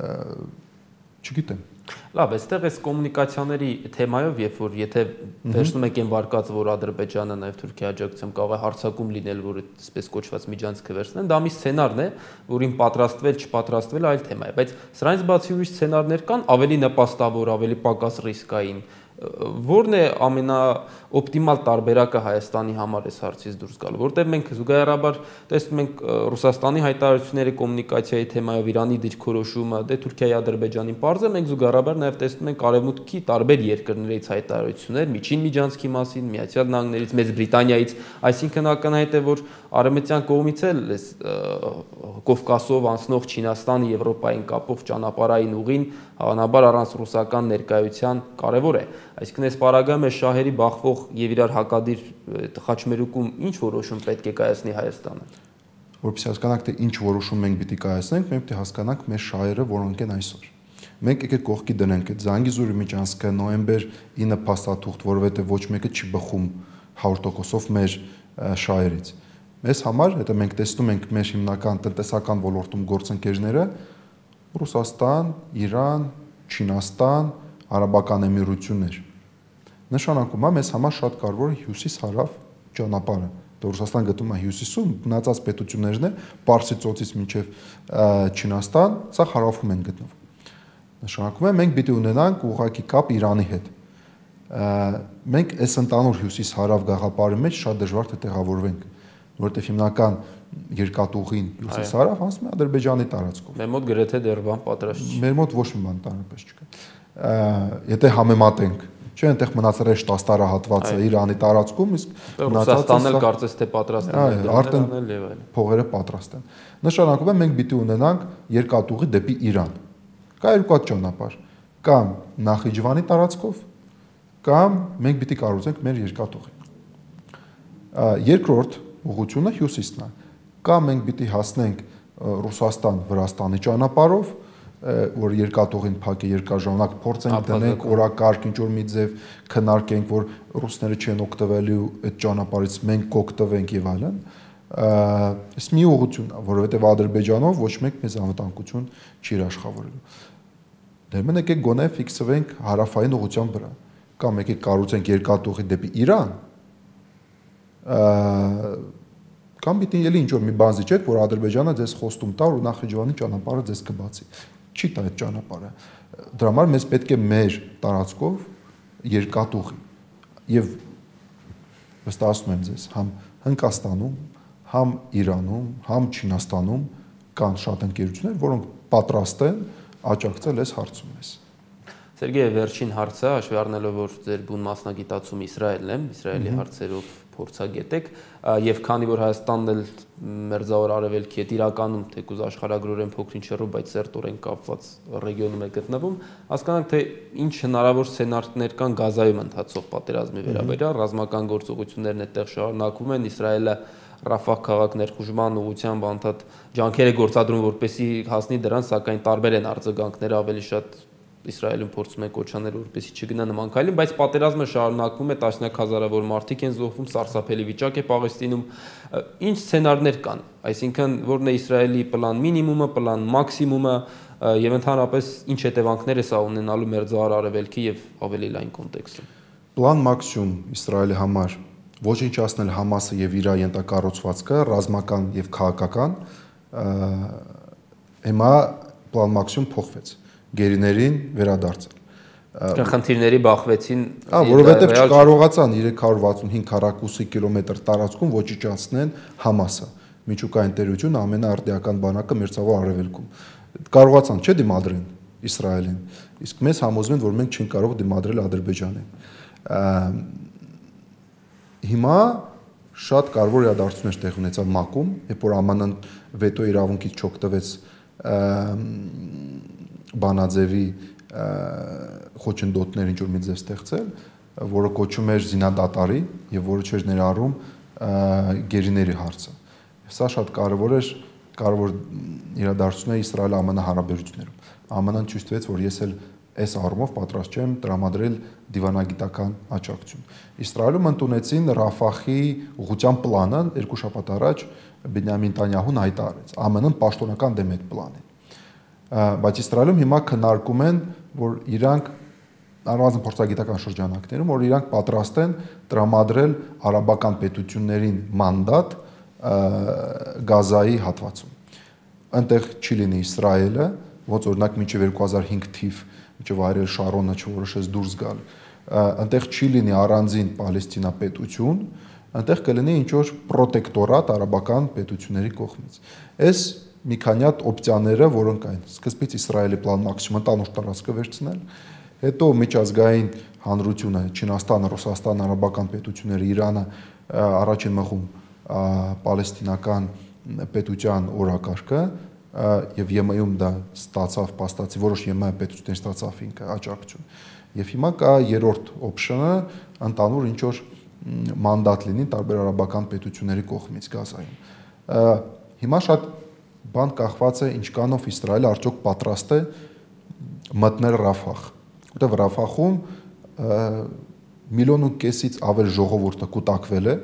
Չգիտեմ։ Լավ, այստեղ այս կոմունիկացիաների թեմայով, երբ որ եթե վերցնում եք այն վարկածը, որ Ադրբեջանը նաև Թուրքիայի աջակցությամբ կարող է հարձակում լինել, որ այսպես կոչված միջանցքը վերցնեն, դա մի սցենարն է, որին պատրաստվել, չպատրաստվել այլ թեմա է, բայց սրանից բացի ուրիշ սցենարներ կան ավելի նպաստավոր, ավելի պակաս ռիսկային, Որն է ամենաօպտիմալ տարբերակը Հայաստանի համար այս հարցից դուրս գալու, որտեղ մենք զուգահեռաբար տեսնում ենք Ռուսաստանի հայտարարությունների կոմունիկացիայի թեմայով Իրանի դիրքորոշումը, դե Թուրքիայի, Ադրբեջանի պարզը, մենք զուգահեռաբար նաև տեսնում ենք արևմուտքի տարբեր երկրներից հայտարարություններ Միջին Միջանցքի մասին, Միացյալ Նահանգներից, Մեծ Բրիտանիայից, այսինքն ակնհայտ է, որ արևմտյան կողմից էլ այս Կովկասով անցնող Չինաստանը Եվրոպային կապող ճանապարհային ուղին հավանաբար առանց ռուսական ներկայության կարևոր է։ Այսինքն այս պարագայում է շահերի բախվող եւ իրար հակադիր խաչմերուկում ինչ որոշում պետք է կայացնի Հայաստանը։ Որպես հասկանանք, թե ինչ որոշում մենք պիտի կայացնենք, մենք պիտի հասկանանք մեր շահերը որոնք են այսօր։ Մենք եկեք կողքի դնենք այդ Զանգիզուրի միջանցքը նոյեմբեր ինը փաստաթուղթ, որովհետեւ ոչ մեկը չի բխում հարյուր տոկոսով մեր շահերից։ Մեզ համար, հետո մենք տեսնում ենք մեր հիմնական տնտեսական ոլորտում գործընկերները Ռուսաստան, Իրան, Չինաստան, Արաբական Էմիրություններ։ Նշանակում է մեզ համար շատ կարևոր է հյուսիս-հարավ ճանապարհը։ Ռուսաստան գտնվում է հյուսիսում, մնացած պետություններն է Պարսից ծոցից մինչև Չինաստան, սա հարավում են գտնվում։ Նշանակում է մենք պիտի ունենանք ուղղակի կապ Իրանի հետ։ Մենք այս ընդանուր հյուսիս-հարավ գաղափարի մեջ շատ դժվար թե տեղավորվենք, որովհետև հիմնական երկաթուղին հյուսիս-հարավ անցնում է Ադրբեջանի տարածքով։ Մեր մոտ գրեթե դեռ բան պատրաստ չի։ Մեր մոտ ոչ մի բան տարապես չկա։ Եթե համեմատենք, չէ, այնտեղ մնացել է տասը տարահատվածը Իրանի տարածքում, իսկ Ռուսաստանն էլ կարծես թե պատրաստ է արդեն փողերը պատրաստ են։ Նշանակում է մենք պիտի ունենանք երկաթուղի դեպի Իրան։ Կա երկու հատ ճանապարհ, կամ Նախիջևանի տարածքով, կամ մենք պիտի կառուցենք մեր երկաթուղին։ Երկրորդ ուղղությունը հյուսիսն է։ Կամ մենք պիտի հասնենք Ռուսաստան-Վրաստանի ճանապարհով, որ երկաթուղին փակի երկարաժամանակ փորձենք դնենք օրակարգ ինչ որ մի ձև քննարկենք, որ ռուսները չեն օգտվելու այդ ճանապարհից, մենք կօգտվենք եւ այլն։ Այս մի ուղղություն է, որովհետեւ Ադրբեջանով ոչ մեկ մեզ անվտանգություն չի աշխատավորելու։ Դերմեն եկեք գոնե ֆիքսվենք հարավային ուղղության վրա, կամ եկեք կառուցենք երկաթուղի դեպի Իրան, կամ պիտի ելի ինչ որ մի բան զիջեք, որ Ադրբեջանը ձեզ խոստում տա, որ Նախիջևանի ճանապարհը ձեզ կբացի։ Չի տա այդ ճանապարհը։ Դրա համար մեզ պետք է մեր տարածքով երկաթուղի։ Եվ վստահում եմ ձեզ, համ Հնդկաստանում, համ Իրանում, համ Չինաստանում կան շատ ընկերություններ, որոնք պատրաստ են աջակցել այս հարցում ես։ Սերգեյ, վերջին հարցը, հաշվի առնելով, որ ձեր բուն մասնագիտացում Իսրայելն է, Իսրայելի հարցերով փորձագետ եք, եւ քանի որ Հայաստանն էլ մերձավոր արևելքի հետ իրականում թեկուզ աշխարհագրորեն փոքրինչ հեռու, բայց սերտորեն կապված ռեգիոնում է գտնվում, հասկանանք, թե ինչ հնարավոր սցենարներ կան Գազայում ընթացող պատերազմի վերաբերյալ, ռազմական գործողություններն այդտեղ շարունակվում են, Իսրայելը Ռաֆահ քաղաք ներխուժման ուղղությամբ անդադ ջանքեր է գործադրում, որպեսզի հասնի դրան, սակայն տարբեր են արձագանքները, ավելի շատ Իսրայելում փորձում են կոչանել, որպեսզի չգնա նման քայլին, բայց պատերազմը շարունակվում է, տասնյակ հազարավոր մարդիկ են զոհվում, սարսափելի վիճակ է Պաղեստինում։ Ինչ սցենարներ կան, այսինքն որն է Իսրայելի պլան մինիմումը, պլան մաքսիմումը եւ ընդհանրապես ինչ հետևանքներ է սա ունենալու մերձավոր արևելքի եւ ավելի լայն կոնտեքստում։ Պլան մաքսիմում Իսրայելի համար ոչնչացնել Համասը եւ իր ենթակառուցվածքը, ռազմական եւ քաղաքական, հիմա պլան մաքսիմում փոխվեց, գերիներին վերադարձել։ Խնդիրների բախվեցին, որովհետեւ չկարողացան երեք հարյուր վաթսունհինգ քառակուսի կիլոմետր տարածքում ոչնչացնեն Համասը, միջուկային տերությունը ամենաարդիական բանակը մերձավոր արևելքում։ Կարողացան չէ դիմադրեն Իսրայելին, իսկ մեզ համոզում են, որ մենք չենք կարող դիմադրել Ադրբեջանին։ Հիմա շատ կարևոր իրադարձություններ տեղ ունեցավ ՄԱԿ-ում, երբ որ ԱՄՆ-ն վետո իրավունքից չօգտվեց Բանաձևի խոչընդոտներ ինչ որ մի ձև ստեղծել, որը կոչում էր զինադատարի եւ որը չէր ներառում գերիների հարցը։ Սա շատ կարևոր էր, կարևոր իրադարձություն է Իսրայել-ԱՄՆ հարաբերություններում։ ԱՄՆ-ն ցույց տվեց, որ ես էլ այս առումով պատրաստ չեմ տրամադրել դիվանագիտական աջակցություն։ Իսրայելում ընդունեցին Ռաֆահի ուղղության պլանը, երկու շաբաթ առաջ Բենյամին Նեթանյահուն հայտարարեց։ ԱՄՆ-ն պաշտոնական դեմ այդ պլանին։ Բայց Իսրայելում հիմա քննարկում են, որ իրանք առանձին փորձագիտական շրջանակներում, որ իրանք պատրաստ են տրամադրել արաբական պետություններին մանդատ Գազայի հատվածում։ Այնտեղ չի լինի Իսրայելը, ոնց օրինակ մինչև երկու հազար հինգ թիվ, մինչև Արիել Շարոնը չորոշեց դուրս գալ, այնտեղ չի լինի առանձին Պալեստինա պետություն, այնտեղ կլինի ինչ որ պրոտեկտորատ արաբական պետությունների կողմից։ Այս մի քանի հատ օպցիաները, որոնք այն սկզբից Իսրայելի պլան մաքսիմում ընդանուր տարածքը վերցնել, հետո միջազգային հանրությունը, Չինաստանը, Ռուսաստանը, արաբական պետությունները, Իրանը առաջին մղում պալեստինական պետության օրակարգը եւ ԵՄ-ում դա ստացավ, փաստացի որոշ ԵՄ պետություններ ստացավ ինքը աջակցություն։ Եվ հիմա կա երրորդ օպշնը, ընդանուր ինչ որ մանդատ լինի տարբեր արաբական պետությունների կողմից Գազայում։ Հիմա շատ բան կախված է ինչքանով Իսրայելը արդյոք պատրաստ է մտնել Ռաֆահ, որտեղ Ռաֆահում միլիոն ու կեսից ավել ժողովուրդը կուտակվել է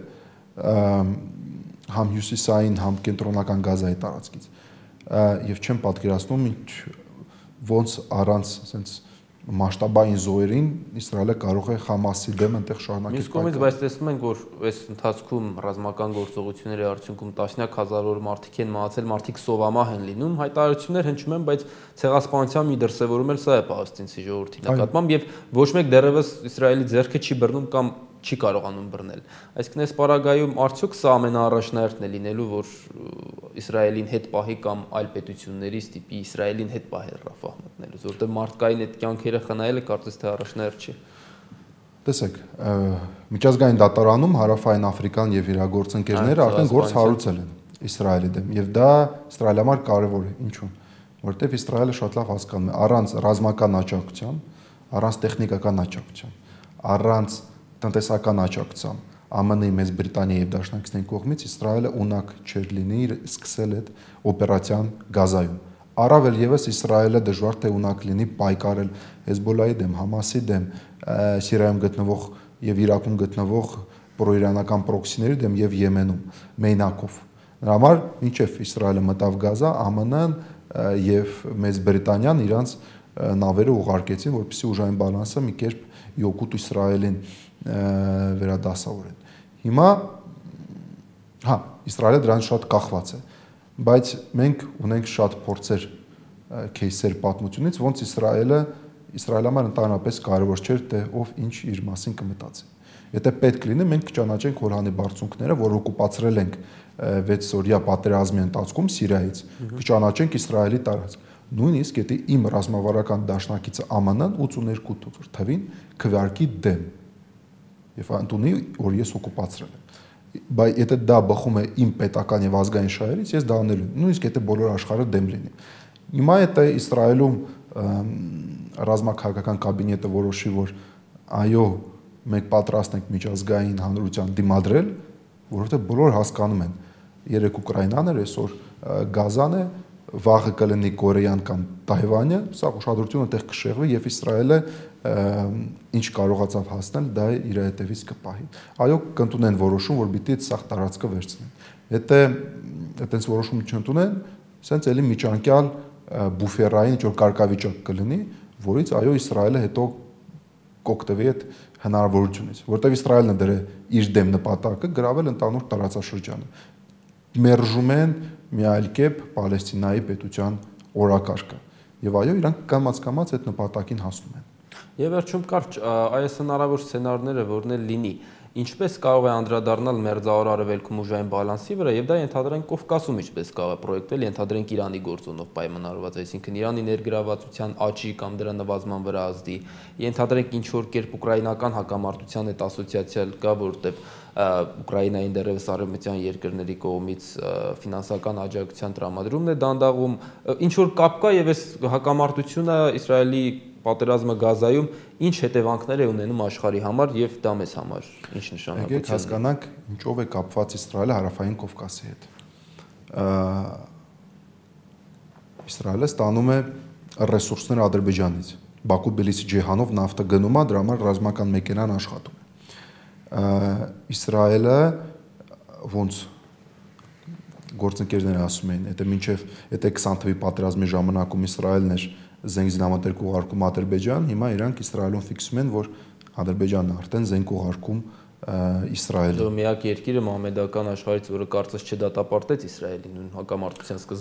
համ հյուսիսային, համ կենտրոնական Գազայի տարածքից։ Եվ չեմ պատկերացնում ոնց առանց sense մասշտաբային զոհերին Իսրայելը կարող է Համասի դեմ այնտեղ շարունակել։ Մյուս կողմից, բայց տեսնում ենք, որ այս ընթացքում ռազմական գործողությունների արդյունքում տասնյակ հազարավոր մարդիկ են մահացել, մարդիկ սովամահ են լինում, հայտարարություններ հնչում են, բայց ցեղասպանության մի դրսևորում էլ սա է պաղեստինցի ժողովրդի նկատմամբ եւ ոչ մեկ դեռևս Իսրայելի ձեռքը չի բռնում կամ չի կարողանում բռնել։ Այսինքն այս պարագայում արդյոք սա ամենաառաջնահերթն է լինելու, որ Իսրայելին հետ պահի կամ այլ պետությունների ստիպի Իսրայելին հետ պահել Ռաֆահ մտնելուց, որտեղ մարդկային այդ կյանքերը խնայելը կարծես թե առաջնահերթ չի։ Տեսեք, միջազգային դատարանում Հարավային Աֆրիկան եւ իր գործընկերները արդեն գործ հարուցել են Իսրայելի դեմ եւ դա Իսրայելի համար կարեւոր է, ինչու՞։ Որտեղ Իսրայելը շատ լավ հասկանում է, առանց ռազմական աջակցության, առանց տեխնիկական աջակցության, առանց տնտեսական աջակցության ԱՄՆ-ի, Մեծ Բրիտանիայի եւ դաշնակիցների կողմից Իսրայելը ունակ չէր լինի սկսել այդ օպերացիան Գազայում։ Առավել եւս Իսրայելը դժվար թե ունակ լինի պայքարել Հեզբոլայի դեմ, Համասի դեմ, Սիրիայում գտնվող եւ Իրաքում գտնվող պրոիրանական պրոքսիների դեմ եւ Եմենում մեյնակով։ Նրա համար մինչեւ Իսրայելը մտավ Գազա, ԱՄՆ-ն եւ Մեծ Բրիտանիան իրանց նավերը ուղարկեցին, որպեսզի ուժային բալանսը մի կերպ իօկուտ Իսրայելին վերադասավորեն։ Հիմա հա, Իսրայելը դրան շատ կախված է, բայց մենք ունենք շատ փորձեր кейսեր պատմությունից, ոնց Իսրայելը Իսրայելը համար ընդհանրապես կարևոր չէր, թե ով ինչ իր մասին կմտածի։ Եթե պետք լինի, մենք կճանաչենք Հոլանի բարձունքները, որ օկուպացրել ենք վեց օրյա պատերազմի ընթացքում Սիրիայից, կճանաչենք Իսրայելի տարածք։ Նույնիսկ եթե իմ ռազմավարական դաշնակիցը ԱՄՆ-ն ութսուներկու թվին քվեարկի դեմ եւ ընդունի, որ ես օկուպացրել եմ։ Բայց եթե դա բխում է իմ պետական եւ ազգային շահերից, ես դա անելու եմ, նույնիսկ եթե բոլոր աշխարհը դեմ լինի։ Հիմա եթե Իսրայելում ռազմաքաղաքական կաբինետը որոշի, որ այո, մենք պատրաստ ենք միջազգային հանրության դիմադրել, որովհետեւ բոլորը հասկանում են, երեք Ուկրաինան էր, այսօր Գազան է, վաղը կլինի Կորեան կամ Թայվանը, սա ուշադրությունը այդտեղ կշեղվի եւ Իսրայելը ինչ կարողացավ հասնել, դա իր հետևից կպահի։ Այո, կընդունեն որոշում, որ պիտի սաղ տարածքը վերցնեն։ Եթե այդպես որոշում չընդունեն, սենց էլի միջանկյալ բուֆերային ինչ որ կարգավիճակ կլինի, որից այո Իսրայելը հետո կօգտվի այդ հնարավորությունից, որտեղ Իսրայելն է դրել իր դեմ նպատակը գրավել ընդանուր տարածաշրջանը։ Մերժում են մի այլ կերպ Պալեստինայի պետության օրակարգը։ Եվ այո, իրանք կամաց-կամաց այդ նպատակին հասնում են։ Եվ վերջում կար այս հնարավոր սցենարները, որն էլ լինի, ինչպես կարող է անդրադառնալ Մերձավոր Արևելքում ուժային բալանսի վրա, եւ դա ենթադրենք Կովկասում ինչպես կարող է պրոյեկտվել, ենթադրենք Իրանի գործոնով պայմանավորված, այսինքն Իրանի ներգրավվածության աճի կամ դրա նվազման վրա ազդի, ենթադրենք ինչ որ կերպ ուկրաինական հակամարտության այդ ասոցիացիա կա, որտեղ Ուկրաինային դեռևս արևմտյան երկրների կողմից ֆինանսական աջակցության տրամադրումն է դանդաղում, ինչ որ կապ կա եւ այս հակամարտությունը Իսրայելի պատերազմը Գազայում ինչ հետևանքներ է ունենում աշխարհի համար եւ դա մեզ համար ինչ նշանակություն ունի։ Եկեք հասկանանք ինչով է կապված Իսրայելը Հարավային Կովկասի հետ։ Իսրայելը ստանում է ռեսուրսներ Ադրբեջանից։ Բաքու-Թբիլիսի ջեհանով նավթը գնում է, դրա համար ռազմական մեքենան աշխատում է։ Իսրայելը ոնց գործընկերները ասում էին, եթե մինչև եթե քսան թվականի պատերազմի ժամանակում Իսրայելն էր զենք զինամթերք ուղարկում Ադրբեջան, հիմա իրանք Իսրայելում ֆիքսում են, որ Ադրբեջանն արդեն զենք ուղարկում Իսրայելը։ Դա միակ երկիրը մահմեդական աշխարհից, որը կարծես չդատապարտեց Իսրայելին նույն հակամարտության սկզբում։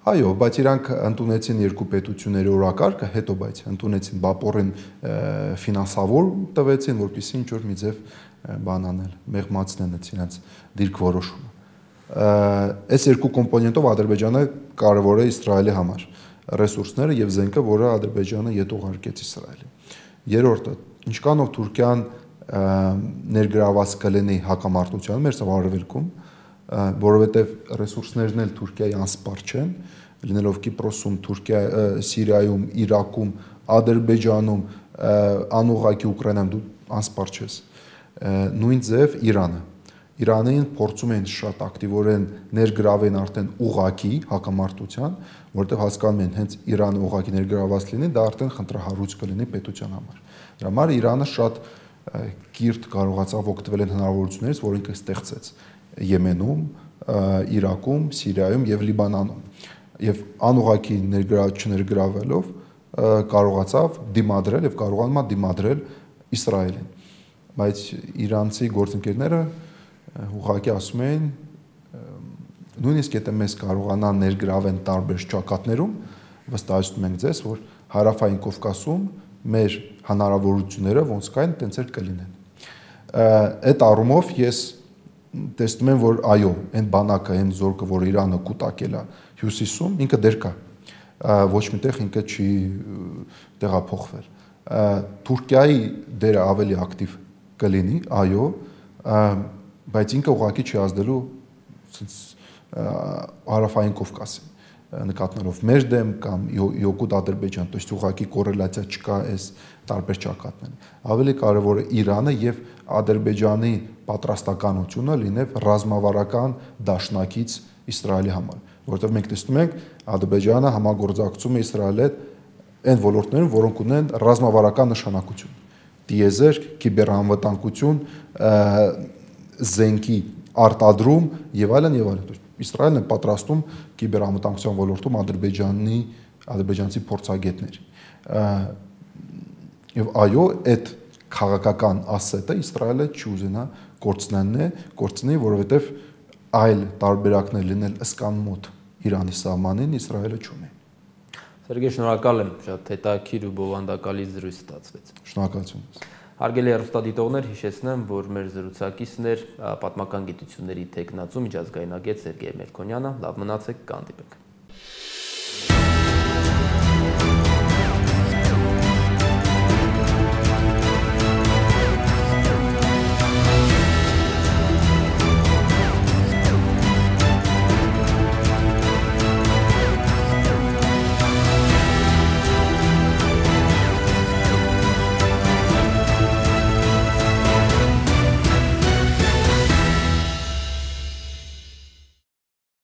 Այո, բայց իրանք ընդունեցին երկու պետությունների օրակարգը, հետո բայց ընդունեցին բապորեն ֆինանսավոր տվեցին, որպեսզի ինչ որ մի ձև բան անել, մեղմացնեն իրենց դիրքորոշումը։ Այս երկու կոմպոնենտով Ադրբեջանը կարևոր է Իսրայելի համար ռեսուրսները եւ զենքը, որը Ադրբեջանը ետ ուղարկեց Իսրայելին։ Երրորդը, ինչքանով Թուրքիան ներգրաված կլինի հակամարտության մեր արևելքում, որովհետև ռեսուրսներն էլ Թուրքիայի անսպառ չեն, լինելով Կիպրոսում, Թուրքիա, Սիրիայում, Իրաքում, Ադրբեջանում, անուղղակի Ուկրաինայում դու անսպառ չես։ Նույն ձև Իրանը։ Իրանին փորձում են շատ ակտիվորեն ներգրավել արդեն ուղղակի հակամարտության, որտեղ հասկանում են հենց Իրանը ուղղակի ներգրաված լինի, դա արդեն խնդրահարույց կլինի պետության համար։ Դրա համար Իրանը շատ կիրթ կարողացավ օգտվել են հնարավորություններից, որ ինքը ստեղծեց Եմենում, Իրաքում, Սիրիայում եւ Լիբանանում։ Եվ անուղղակի չներգրավելով կարողացավ դիմադրել եւ կարողանում է դիմադրել Իսրայելին։ Բայց իրանցի գործընկերները ուղղակի ասում են նույնիսկ եթե մեզ կարողանան ներգրավեն տարբեր ճակատներում, վստահեցնում ենք ձեզ, որ հարավային Կովկասում մեր հնարավորությունները ոնց կային, տենց էլ կլինեն։ Այդ առումով ես տեսնում եմ, որ այո, այն բանակը, այն զորքը, որ Իրանը կուտակել է հյուսիսում, ինքը դեր կա։ Ոչ միտեղ ինքը չի տեղափոխվել։ Թուրքիայի դերը ավելի ակտիվ կլինի, այո, բայց ինքը ուղղակի չի ազդելու հարավային Կովկասին նկատմելով մեր դեմ կամ Յոկուտ Ադրբեջան, то есть ուղղակի կոռելացիա չկա այս տարբեր ճակատներին։ Ավելի կարևոր է Իրանը եւ Ադրբեջանի պատրաստականությունը լինել ռազմավարական դաշնակից Իսրայելի համար, որովհետեւ մենք տեսնում ենք Ադրբեջանը համագործակցում է Իսրայելի հետ այն ոլորտներում, որոնք ունեն ռազմավարական նշանակություն։ Տիեզերք, կիբերանվտանգություն, զենքի արտադրում եւ այլն եւ այլն։ Իսրայելն է պատրաստում կիբերանվտանգության ոլորտում Ադրբեջանի ադրբեջանցի փորձագետներ։ Եվ այո, այդ քաղաքական ասետը Իսրայելը չուզենա կորցնելն է, կորցնի, որովհետեւ այլ տարբերակներ լինել ըսկանմոտ Իրանի սահմանին Իսրայելը չունի։ Սերգեյ, շնորհակալ եմ, շատ հետաքրքիր ու բովանդակալի զրույց ստացվեց։ Շնորհակալություն։ Հարգելի հեռուստադիտողներ, հիշեցնեմ, որ մեր զրուցակիցն էր պատմական գիտությունների թեկնածու միջազգայնագետ Սերգեյ Մելքոնյանը։ Լավ մնացեք, կհանդիպենք։